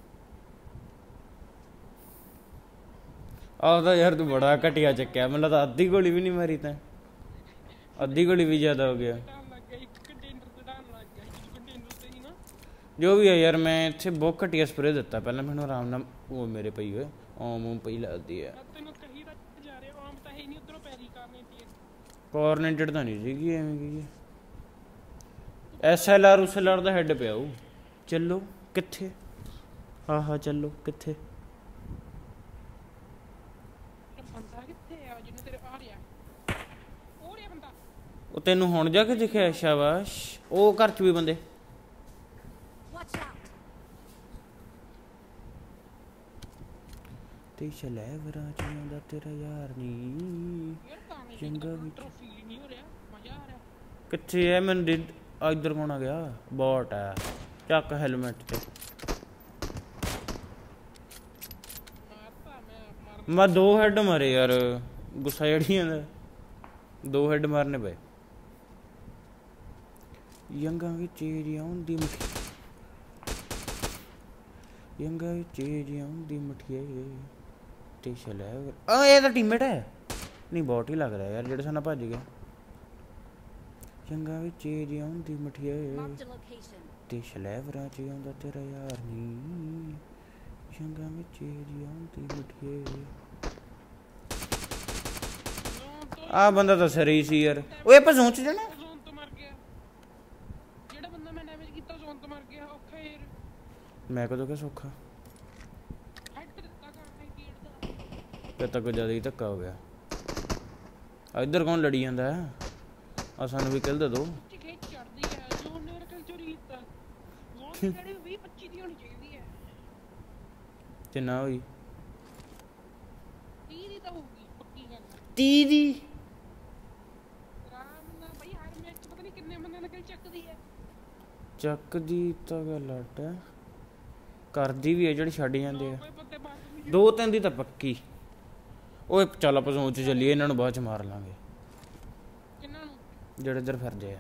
आखदा यार तू बड़ा घटिया चक्या मतलब तो अद्धी गोली भी नहीं मारी तैं अद्धी गोली भी ज्यादा हो गया ਡਾਣ ਲੱਗ ਗਿਆ ਇੱਕ ਕੰਟੇਨਰ ਤੇ ਡਾਣ ਲੱਗ ਗਿਆ ਇੱਕ ਕੰਟੇਨਰ ਤੇ ਹੀ ਨਾ जो भी है यार मैं इतने बहुत घटिया स्प्रे दिता पहले मैंने आराम नाल वो मेरे पई हुए ओम पई लगती है ਮੈਂ ਤੈਨੂੰ ਕਹੀ ਤਾਂ ਜਾ ਰਿਹਾ ਆਮ ਤਾਂ ਹੈ ਨਹੀਂ ਉਧਰੋਂ ਪੈਰੀ ਕਰਨੇ ਤੀ कॉर्नेटेड तो नहीं सी एवं की SLR उसLR का हैड पे आऊ चलो कित्थे हाँ चलो कित्थे ਬੰਦਾ ਕਿੱਥੇ ਆ ਜਿਹਨੇ ਤੇਰੇ ਆ ਰਿਹਾ ਉਹ ਰਿਹਾ ਬੰਦਾ वो तेनू हुण जाके दिखिया शाबाश वो घर च भी बंदे Watch out. ते चलै वरां च आंदा तेरा यार नी ਯਾਰ ਤਾਂ ਨਹੀਂ ਚੰਗਾ ਵੀ ਟਰੋਫੀ ਨਹੀਂ ਹੋ ਰਿਹਾ ਮਜ਼ਾ ਆ ਰਿਹਾ कित्थे है मैंने इधर कौन आ गया बॉट है चक हेलमेट ते ਮਾਰਤਾ ਮੈਂ ਮਾਰ मैं दो हेड मारे यार गुस्सा जड़ियां दा दो हेड मारने पे यंगा विच एरिया हुंदी मठी यंगा विच एरिया हुंदी मठियाए ते चलै आ ये तो टीममेट है नहीं बॉट ही लग रहा है यार जेड़ा साना भज गया यंगा विच एरिया हुंदी मठियाए Marked a location. ते शलैवरां च आंदा तेरा यार नी यंगा विच एरिया हुंदी मठियाए आ बंदा तो सही सी यार ओए ਆਪਾਂ ਜ਼ੋਨ ਚ ਜਾਣਾ ਜ਼ੋਨ ਤੋਂ ਮਰ ਗਿਆ ਜਿਹੜਾ ਬੰਦਾ ਮੈਂ ਡੈਮੇਜ ਕੀਤਾ ਜ਼ੋਨ ਤੋਂ ਮਰ ਗਿਆ ਔਖਾ ਯਾਰ ਮੈਂ ਕਦੋਂ ਕਿ ਸੌਖਾ ਹੈਡ ਦਿੱਤਾ ਕਰਨੇ ਕੀੜ ਦਾ ਫਿਰ ਤਾਂ ਕੋਈ ਜ਼ਿਆਦਾ ਹੀ ਧੱਕਾ ਹੋ ਗਿਆ। ਇੱਧਰ ਕੌਣ ਲੜੀ ਜਾਂਦਾ ਹੈ? ਆ ਸਾਨੂੰ ਵੀ ਕਿੱਲ ਦੇ ਦੋ। ਖੇਚ ਚੜਦੀ ਹੈ ਜੋ ਉਹਨੇ ਮੇਰਾ ਕਿਲ ਚੋਰੀ ਕੀਤਾ। ਜ਼ੋਨ ਦੀ ਕਿਹੜੀ 20-25 ਦੀ ਹੋਣੀ ਚਾਹੀਦੀ ਹੈ। ਕਿੰਨਾ ਹੋਈ? 30 ਦੀ ਤਾਂ ਹੋਊਗੀ ਪੱਕੀ ਗੱਲ। 30 ਦੀ? ਆਰਾਮ ਨਾਲ ਬਈ ਹਰ ਮੈਚ ਪਤਾ ਨਹੀਂ ਕਿੰਨੇ ਬੰਦਿਆਂ ਦਾ ਕਿਲ ਚੱਕਦੀ ਹੈ। ਚੱਕਦੀ ਤਾਂ ਗੱਲ ਅੱਡ ਹੈ, ਕਰਦੀ ਵੀ ਹੈ ਜਿਹੜੀ ਛੱਡ ਜਾਂਦੇ ਆ। ਕੋਈ ਬੰਦੇ ਮਾਰ ਦਿੰਦੇ 2-3 ਦੀ ਤਾਂ ਪੱਕੀ। ਓਏ ਚੱਲ ਆਪਾਂ ਸੋਚ ਚੱਲੀਏ, ਇਹਨਾਂ ਨੂੰ ਬਾਅਦ ਚ ਮਾਰ ਲਾਂਗੇ ਕਿੰਨਾਂ ਨੂੰ। ਜਿਹੜੇ ਇੱਧਰ ਫਿਰਦੇ ਆ।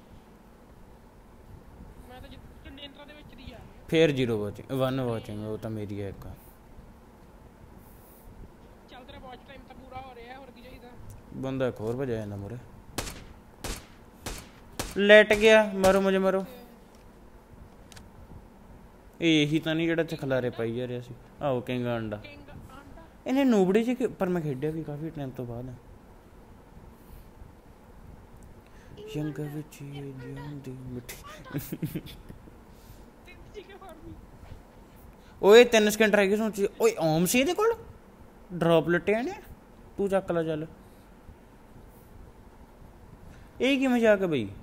ਮੈਂ ਤਾਂ ਕੰਟੇਨਰਾਂ ਦੇ ਵਿੱਚ ਦੀ ਆ। ਫੇਰ 0 ਵਾਚਿੰਗ 1 ਵਾਚਿੰਗ, ਉਹ ਤਾਂ ਮੇਰੀ ਹੈ ਇੱਕ। ਚੱਲ ਤੇਰਾ ਵਾਚ ਟਾਈਮ ਤਾਂ ਪੂਰਾ ਹੋ ਰਿਹਾ, ਹੋਰ ਕੀ ਚਾਹੀਦਾ। ਬੰਦਾ ਇੱਕ ਹੋਰ ਭਜਾ ਜਾਂਦਾ ਮੂਰੇ। ਲੈਟ ਗਿਆ, ਮਾਰੋ ਮੁਝੇ ਮਾਰੋ। ਇਹੀ ਤਾਂ ਨਹੀਂ ਜਿਹੜਾ ਇੱਥੇ ਖਲਾਰੇ ਪਾਈ ਜਾ ਰਿਹਾ ਸੀ। ਆਹੋ ਕਿੰਗ ਆਂਡਾ। ਕਿੰਗ ਆਂਡਾ ਇਹਨੇ ਨੂਬੜੀ ਚ ਪਰ ਮੈਂ ਖੇਡਿਆ ਵੀ ਕਾਫੀ ਟਾਈਮ ਤੋਂ ਬਾਅਦ। ਯੰਗ ਵਿੱਚ ਜਿਉਂਦੀ ਮਿੱਠੀ। ਤਿੰਨ ਚੀਕੇ ਫਾਰਮੀ। ਓਏ 3 ਸਕਿੰਟ ਰਹਿ ਗਏ ਸੋਚੀ। ਓਏ ਓਮ ਸੀ ਇਹਦੇ ਕੋਲ ਡ੍ਰੌਪ ਲਟਿਆ ਨੇ। ਤੂੰ ਚੱਕ ਲੈ ਚੱਲ। ਇਹ ਕੀ ਮਜ਼ਾਕ ਹੈ ਬਈ?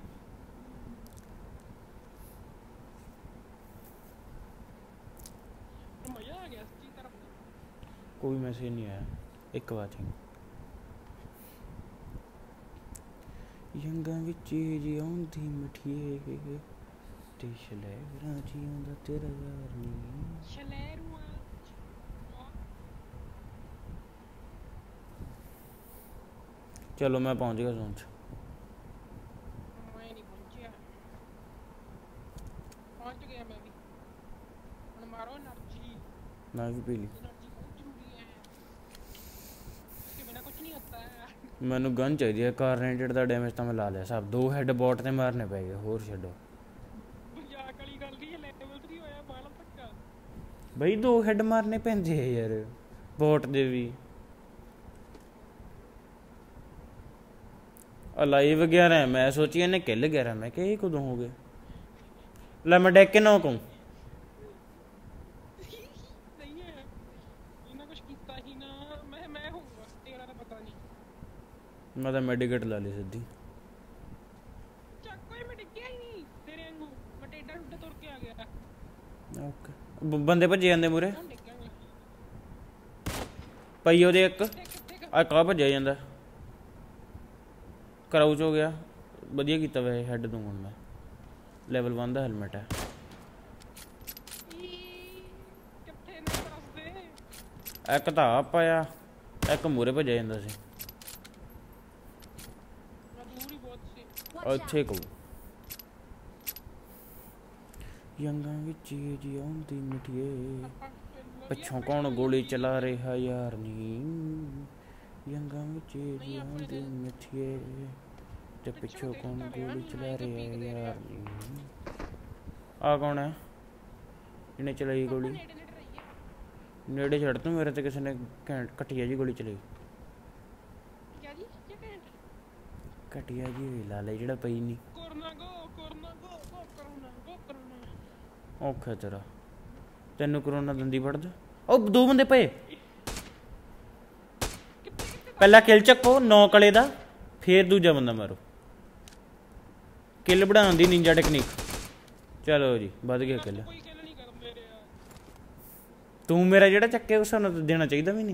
ਮਜ਼ਾ ਆ ਗਿਆ ਸੱਚੀ ਤਰਫ। ਕੋਈ ਮੈਸੇਜ ਨਹੀਂ ਆਇਆ। ਇੱਕ ਵਾਚਿੰਗ। ਯੰਗਾਂ ਵਿੱਚ ਜਿਉਂਦੀ ਮਿੱਠੀਏ ਤੇ ਸ਼ਲੇਰਾਂ ਜਿਉਂਦਾ ਤੇਰਾ ਯਾਰ ਨਹੀਂ। ਸ਼ਲੇਰੂਆ ਚਲੋ ਮੈਂ ਪਹੁੰਚ ਗਿਆ ਜ਼ੋਨ 'ਚ। ਮੈਂ ਨਹੀਂ ਪਹੁੰਚਿਆ। ਪਹੁੰਚ ਗਿਆ ਮੈਂ ਵੀ। ਹੁਣ ਮਾਰੋ એનર્ਜੀ। ਮੈਂ ਵੀ ਪੀ ਲਈ। એનર્ਜੀ ਬਹੁਤ ਜ਼ਰੂਰੀ ਹੈ। इसके बिना कुछ नहीं होता है। ਮੈਨੂੰ ਗਨ ਚਾਹੀਦੀ ਹੈ। ਕਾਰਨੇਟਡ ਦਾ ਡੈਮੇਜ ਤਾਂ ਮੈਂ ਲਾ ਲਿਆ ਸਭ। 2 ਹੈਡ ਬੋਟ ਤੇ ਮਾਰਨੇ ਪੈ ਗਏ। ਹੋਰ ਛੱਡੋ ਮਜ਼ਾਕ ਵਾਲੀ ਗੱਲ ਨਹੀਂ ਹੈ। ਲੈਵਲ 3 ਹੋਇਆ ਬਾਲਾ ਧੱਕਾ। ਬਈ 2 ਹੈਡ ਮਾਰਨੇ ਪੈਂਦੇ ਆ ਯਾਰ ਬੋਟ ਦੇ ਵੀ। ਲਾਈਵ 11 ਹੈ। ਮੈਂ ਸੋਚੀ ਇਹਨੇ ਕਿੱਲ 11। ਮੈਂ ਕਿਹਾ ਇਹ ਕਦੋਂ ਹੋ ਗਏ। ਲੈ ਮੈਂ ਡੈਕ ਕੇ ਨਾ ਕਹੂੰ। ਨਹੀਂ ਹੈ ਇਹਨਾਂ ਕੁਝ ਕੀਤਾ ਹੀ ਨਾ। ਮੈਂ ਹੋਊਗਾ ਤੇਰਾ ਤਾਂ ਪਤਾ ਨਹੀਂ। ਮੈਂ ਤਾਂ ਮੈਡੀਕੇਟ ਲਾ ਲਈ ਸਿੱਧੀ। ਚੱਕ ਕੋਈ ਮੈਂ ਡਿੱਗਿਆ ਹੀ ਨਹੀਂ ਤੇਰੇ ਵਾਂਗੂ। ਮੈਂ ਟੇਡਾ ਟੁੱਟਾ ਤੁਰ ਕੇ ਆ ਗਿਆ। ਓਕੇ ਬੰਦੇ ਭੱਜੇ ਜਾਂਦੇ ਮੂਰੇ। ਹੁਣ ਡਿੱਗਾਂਗਾ। ਪਈ ਉਹਦੇ ਇੱਕ ਕਿੱਥੇ ਆ ਕਾ ਭੱਜਿਆ ਜਾਂਦਾ। ਕਰਾਊਚ ਹੋ ਗਿਆ। ਵਧੀਆ ਕੀਤਾ ਵੈਸੇ ਹੈਡ ਦੂੰ ਹੁਣ ਮੈਂ। ਲੈਵਲ 1 ਦਾ ਹੈਲਮਟ ਹੈ। ਕਿੱਥੇ ਨੇ ਦੱਸਦੇ। ਇੱਕ ਤਾਂ ਆ ਪਾਇਆ, ਇੱਕ ਮੂਰੇ ਭੱਜਿਆ ਜਾਂਦਾ ਸੀ। ਮੈਂ ਦੂਰ ਹੀ ਬਹੁਤ ਸੀ। ਉੱਥੇ ਕਹੂ ਯੰਗਾਂ ਵਿੱਚ ਜਿਉਂਦੀ ਮਿੱਠੀਏ ਪਿੱਛੋਂ ਕੌਣ ਗੋਲੀ ਚਲਾ ਰਿਹਾ ਯਾਰ ਨੀ। ਯੰਗਾਂ ਵਿੱਚ ਜਿਉਂਦੀ ਮਿੱਠੀਏ ਤੇ ਪਿੱਛੋਂ ਕੌਣ ਗੋਲੀ ਚਲਾ ਰਿਹਾ ਯਾਰ ਨੀ। ਆ ਕੌਣ ਹੈ ਜਿਹਨੇ ਚਲਾਈ ਗੋਲੀ? ਨੇੜੇ ਨੇੜੇ ਰਹੀਏ। ਨੇੜੇ ਛੱਡ ਤੂੰ। ਮੇਰੇ ਤੇ ਕਿਸੇ ਨੇ ਘਟੀਆ ਜੀ ਗੋਲੀ ਚਲਾਈ। ਕਿਆ ਜੀ ਕੀ ਘੈਂਟ। ਘਟੀਆ ਜੀ ਲਾ ਲੈ ਜਿਹੜਾ ਪਈ ਨਹੀਂ। Corona go corona go go corona go corona. ਔਖਾ ਤੇਰਾ। ਤੈਨੂੰ ਕਰੋਨਾ ਦੰਦੀ ਫੜਦਾ। ਉਹ 2 ਬੰਦੇ ਪਏ। ਪਹਿਲਾ ਕਿਲ ਚੱਕੋ 9 ਕਲੇ ਦਾ, ਫੇਰ ਦੂਜਾ ਬੰਦਾ ਮਾਰੋ। ਕਿਲ ਬਣਾਉਣ ਦੀ ਨਿੰਜਾ ਟੈਕਨੀਕ। ਚਲੋ ਜੀ ਵੱਧ ਗਿਆ ਕਿਲ। ਕੋਈ ਕਿਲ ਨਹੀਂ ਕਰਦੇ ਰਿਹਾ। ਤੂੰ ਮੇਰਾ ਜਿਹੜਾ ਚੱਕਿਆ ਉਸ ਨੂੰ ਤਾਂ ਦੇਣਾ ਚਾਹੀਦਾ ਵੀ ਨਹੀਂ।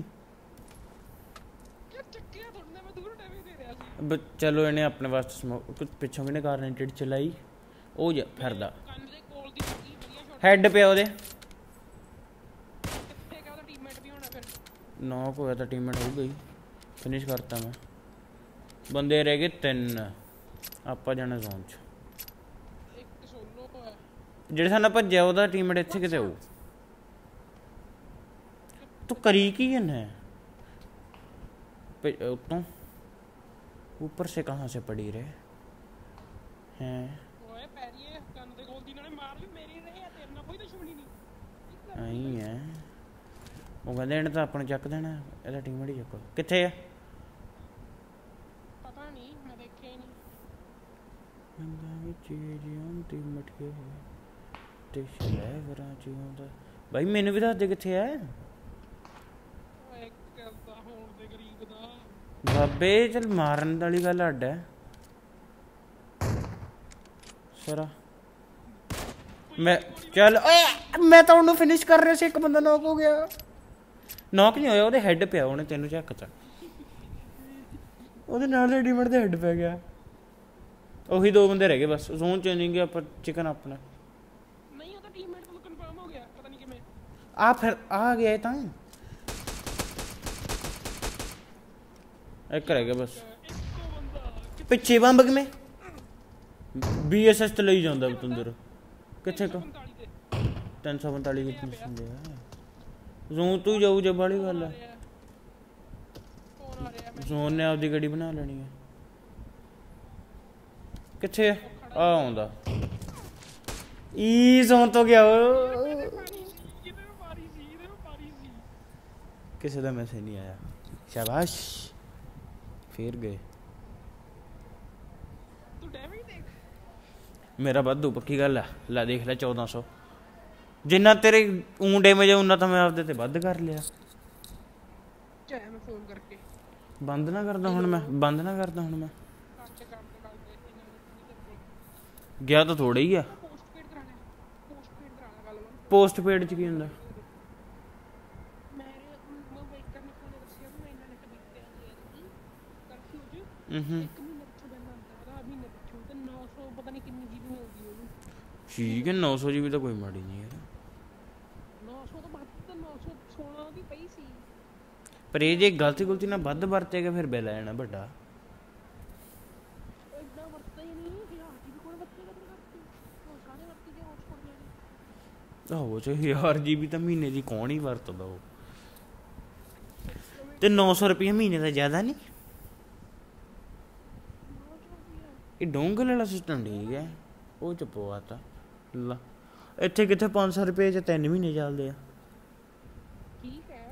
ਕਿ ਚੱਕਿਆ ਤੁਹਾਡੇ ਮੈਂ ਦੂਰ ਟੈਵੇ ਦੇ ਰਿਹਾ ਸੀ। ਚਲੋ ਇਹਨੇ ਆਪਣੇ ਵਾਸਤੇ ਸਮੋਕ ਪਿੱਛੋਂ ਕਿਨੇ ਕਾਰਨੇਟਡ ਚਲਾਈ। ਉਹ ਜਾ ਫਿਰਦਾ ਕੰਨ ਦੇ ਕੋਲ ਦੀ ਲੱਗੀ ਵਧੀਆ ਸ਼ਾਟ। ਹੈਡ ਪਿਆ ਉਹਦੇ। ਕਿੱਥੇ ਗਿਆ ਉਹਦਾ ਟੀਮਮੇਟ ਵੀ ਹੋਣਾ ਫਿਰ। ਨੌਕ ਹੋਇਆ ਤਾਂ ਟੀਮਮੇਟ ਹੋ ਗਈ। ਫਿਨਿਸ਼ ਕਰਤਾ ਮੈਂ। ਬੰਦੇ ਰਹਿ ਗਏ 3। ਆਪਾਂ ਜਾਣਾ ਜ਼ੋਨ 'ਚ। ਇੱਕ ਸੋਲੋ ਹੈ। ਜਿਹੜੇ ਸਾਡਾ ਭੱਜਿਆ ਉਹਦਾ ਟੀਮਮੇਟ ਇੱਥੇ ਕਿਤੇ ਹੋਊ। ਤੂੰ ਕਰੀ ਕੀ है तुम ऊपर से कहाँ से पड़ी रहे हैं? ਓਏ ਪੈਰੀਏ ਕੰਨ ਦੇ ਕੋਲ ਦੀ ਨਾਲੇ ਮਾਰ ਵੀ ਮੇਰੀ ਰਹੇ ਆ। ਤੇਰੇ ਨਾਲ ਕੋਈ ਦੁਸ਼ਮਣੀ ਨਹੀਂ। ਆਈ ਹੈ ਉਹ ਕਹਿੰਦੇ ਇਹਨੇ ਤਾਂ ਆਪਾਂ ਨੂੰ ਚੱਕ ਦੇਣਾ। ਇਹਦਾ ਟੀਮਮੇਟ ਹੀ ਚੱਕੋ। ਕਿੱਥੇ ਆ? ਪਤਾ ਨਹੀਂ ਮੈਂ ਦੇਖਿਆ ਹੀ ਨਹੀਂ। ਯੰਗਾਂ ਵਿੱਚ ਜਿਉਂਦੀ ਮਿੱਠੀਏ ਤੇ ਸ਼ਲੇਵਰਾਂ ਜਿਉਂਦਾ। ਬਾਈ ਮੈਨੂੰ ਵੀ ਦੱਸ ਦੇ ਕਿੱਥੇ ਆ। ਓਏ ਕਰਦਾ ਹੁਣ ਬਾਬੇ ਚੱਲ ਮਾਰਨ ਵਾਲੀ ਗੱਲ ਅੱਡ ਹੈ ਸਰਾ ਮੈਂ ਚੱਲ ਓਏ ਮੈਂ ਤਾਂ ਉਹਨੂੰ ਫਿਨਿਸ਼ ਕਰ ਰਿਹਾ ਸੀ ਇੱਕ ਬੰਦਾ ਨੌਕ ਹੋ ਗਿਆ ਨੌਕ ਨਹੀਂ ਹੋਇਆ ਉਹਦੇ ਹੈੱਡ ਪਿਆ ਉਹਨੇ ਤੈਨੂੰ ਝੱਕ ਤਾ ਉਹਦੇ ਨਾਲ ਰੈਡੀਮੇਡ ਦੇ ਹੈੱਡ ਪੈ ਗਿਆ ਉਹੀ ਦੋ ਬੰਦੇ ਰਹਿ ਗਏ ਬਸ ਜ਼ੋਨ ਚੇਂਜਿੰਗ ਆਪਾਂ ਚਿਕਨ ਆਪਣਾ ਨਹੀਂ ਉਹਦਾ ਟੀਮਮੇਟ ਤੋਂ ਕਨਫਰਮ ਹੋ ਗਿਆ ਪਤਾ ਨਹੀਂ ਕਿਵੇਂ ਆ ਫਿਰ ਆ ਗਿਆ ਇਹ ਤਾਂ ਇੱਕ ਰਹਿ ਗਿਆ ਬਸ ਇੱਕੋ ਬੰਦਾ ਪਿੱਛੇ ਬੰਬ ਕਿਵੇਂ BSS ਤੇ ਲਈ ਜਾਂਦਾ ਬਤੰਦਰ ਕਿੱਥੇ ਕੋ 345 ਕਿੱਥੇ ਹੁੰਦੇ ਆ ਜ਼ੋਨ ਤੂੰ ਜਾਊ ਜੇ ਬਾਲੀ ਗੱਲ ਆ ਕੌਣ ਆ ਰਿਹਾ ਜ਼ੋਨ ਨੇ ਆਪਦੀ ਗੱਡੀ ਬਣਾ ਲੈਣੀ ਹੈ ਕਿੱਥੇ ਆ ਆਉਂਦਾ ਈ ਜ਼ੋਨ ਤੋਂ ਗਿਆ ਇਹਦੇ ਮਾਰੀ ਸੀ ਕਿਸੇ ਦਾ ਮੈਸੇਜ ਨਹੀਂ ਆਇਆ ਸ਼ਾਬਾਸ਼ ਫੇਰ ਗਏ ਤੂੰ ਡੈਮੇਜ ਦੇਖ ਮੇਰਾ ਵਾਧੂ ਪੱਕੀ ਗੱਲ ਆ ਲੈ ਦੇਖ ਲੈ 1400 ਜਿੰਨਾ ਤੇਰੇ ਊਂ ਡੈਮੇਜ ਆ ਉਨਾ ਤਾਂ ਮੈਂ ਆਪਦੇ ਤੇ ਵੱਧ ਕਰ ਲਿਆ ਚਾਹੇ ਮੈਂ ਫੋਨ ਕਰਕੇ ਬੰਦ ਨਾ ਕਰਦਾ ਹੁਣ ਮੈਂ ਕੰਮ ਗਿਆ ਤਾਂ ਥੋੜਾ ਹੀ ਆ ਪੋਸਟਪੇਡ ਕਰਾਣਾ ਗੱਲ ਪੋਸਟਪੇਡ ਚ ਕੀ ਹੁੰਦਾ ਮੇਰੇ ਵੇਕਰ ਨੇ ਫੋਨ ਦੱਸਿਆ ਵੀ ਮੈਂ ਇਹਨਾਂ ਨੇ ਕਦੀ ਤੇ ਕਰਫਿਊ ਚ ਇੱਕ ਮਹੀਨੇ ਪਿੱਛੋਂ ਬੰਦਾ ਆਉਂਦਾ ਮਹੀਨੇ ਪਿੱਛੋਂ ਤੇ 900 ਪਤਾ ਨਹੀਂ ਕਿੰਨੀ ਜੀਬੀ ਮਿਲਦੀ ਉਹਨੂੰ ਠੀਕ ਹੈ 900 GB ਤਾਂ ਕੋਈ ਮਾੜੀ ਨਹੀਂ ਯਾਰ 900 ਤੋਂ ਵੱਧ ਤਾਂ 916 ਦੀ ਪਈ ਸੀ ਪਰ ਇਹ ਜੇ ਗਲਤੀ ਨਾਲ ਵੱਧ ਵਰਤੇਗਾ ਫਿਰ ਬਿੱਲ ਆ ਜਾਣਾ ਵੱਡਾ ਇਦਾਂ ਵਰਤਦਾ ਹੀ ਨਹੀਂ ਕਿ ਹਾਂ ਜੀ ਕੋਲ ਵਰਤੇਗਾ ਤੇ ਕਰਤੀ ਉਹ ਸਾਰੇ ਵਰਤੀ ਕੇ ਹੌਟਸਪੌਟ ਲੈਣੇ ਆਹੋ ਚ 1000 GB ਤਾਂ ਮਹੀਨੇ ਦੀ ਕੌਣ ਹੀ ਵਰਤਦਾ ਉਹ ਤੇ 900 ਰੁਪਏ ਮਹੀਨੇ ਦਾ ਜ਼ਿਆਦਾ ਨਹੀਂ ਇਹ ਡੋਂਗਲ ਵਾਲਾ ਸਿਸਟਮ ਠੀਕ ਹੈ ਉਹ ਚ ਪਵਾਤਾ ਲਾ ਇੱਥੇ ਕਿੱਥੇ 500 ਰੁਪਏ ਚ 3 ਮਹੀਨੇ ਚੱਲਦੇ ਆ ਠੀਕ ਹੈ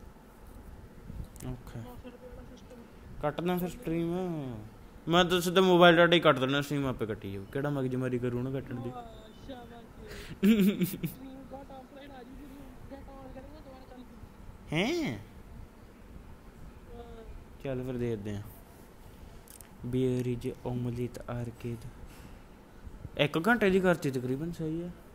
ਓਕੇ 900 ਰੁਪਏ ਵਾਲਾ ਸਿਸਟਮ ਕੱਟਣਾ ਫਿਰ ਸਟ੍ਰੀਮ ਮੈਂ ਤਾਂ ਸਿੱਧਾ ਮੋਬਾਈਲ ਡਾਟਾ ਹੀ ਕੱਟ ਦੇਣਾ ਸਟ੍ਰੀਮ ਆਪੇ ਕੱਟੀ ਜਾਊ ਕਿਹੜਾ ਮਗਜਮਾਰੀ ਕਰੂ ਉਹਨੂੰ ਕੱਟਣ ਦੀ ਸ਼ਾਬਾਸ਼ ਸਟ੍ਰੀਮ ਘਟ ਆਫਲਾਈਨ ਆ ਜੂਗੀ ਘਟ ਆਨ ਕਰਾਂਗੇ ਦੁਬਾਰਾ ਚੱਲ ਹੈਂ ਚੱਲ ਫਿਰ ਦੇਖਦੇ ਆ ਬੀਅਰ ਇਜ ਓਮਲੇਟ ਆਰਕੇਡ 1 ਘੰਟੇ ਦੀ ਕਰਤੀ ਤਕਰੀਬਨ ਸਹੀ ਹੈ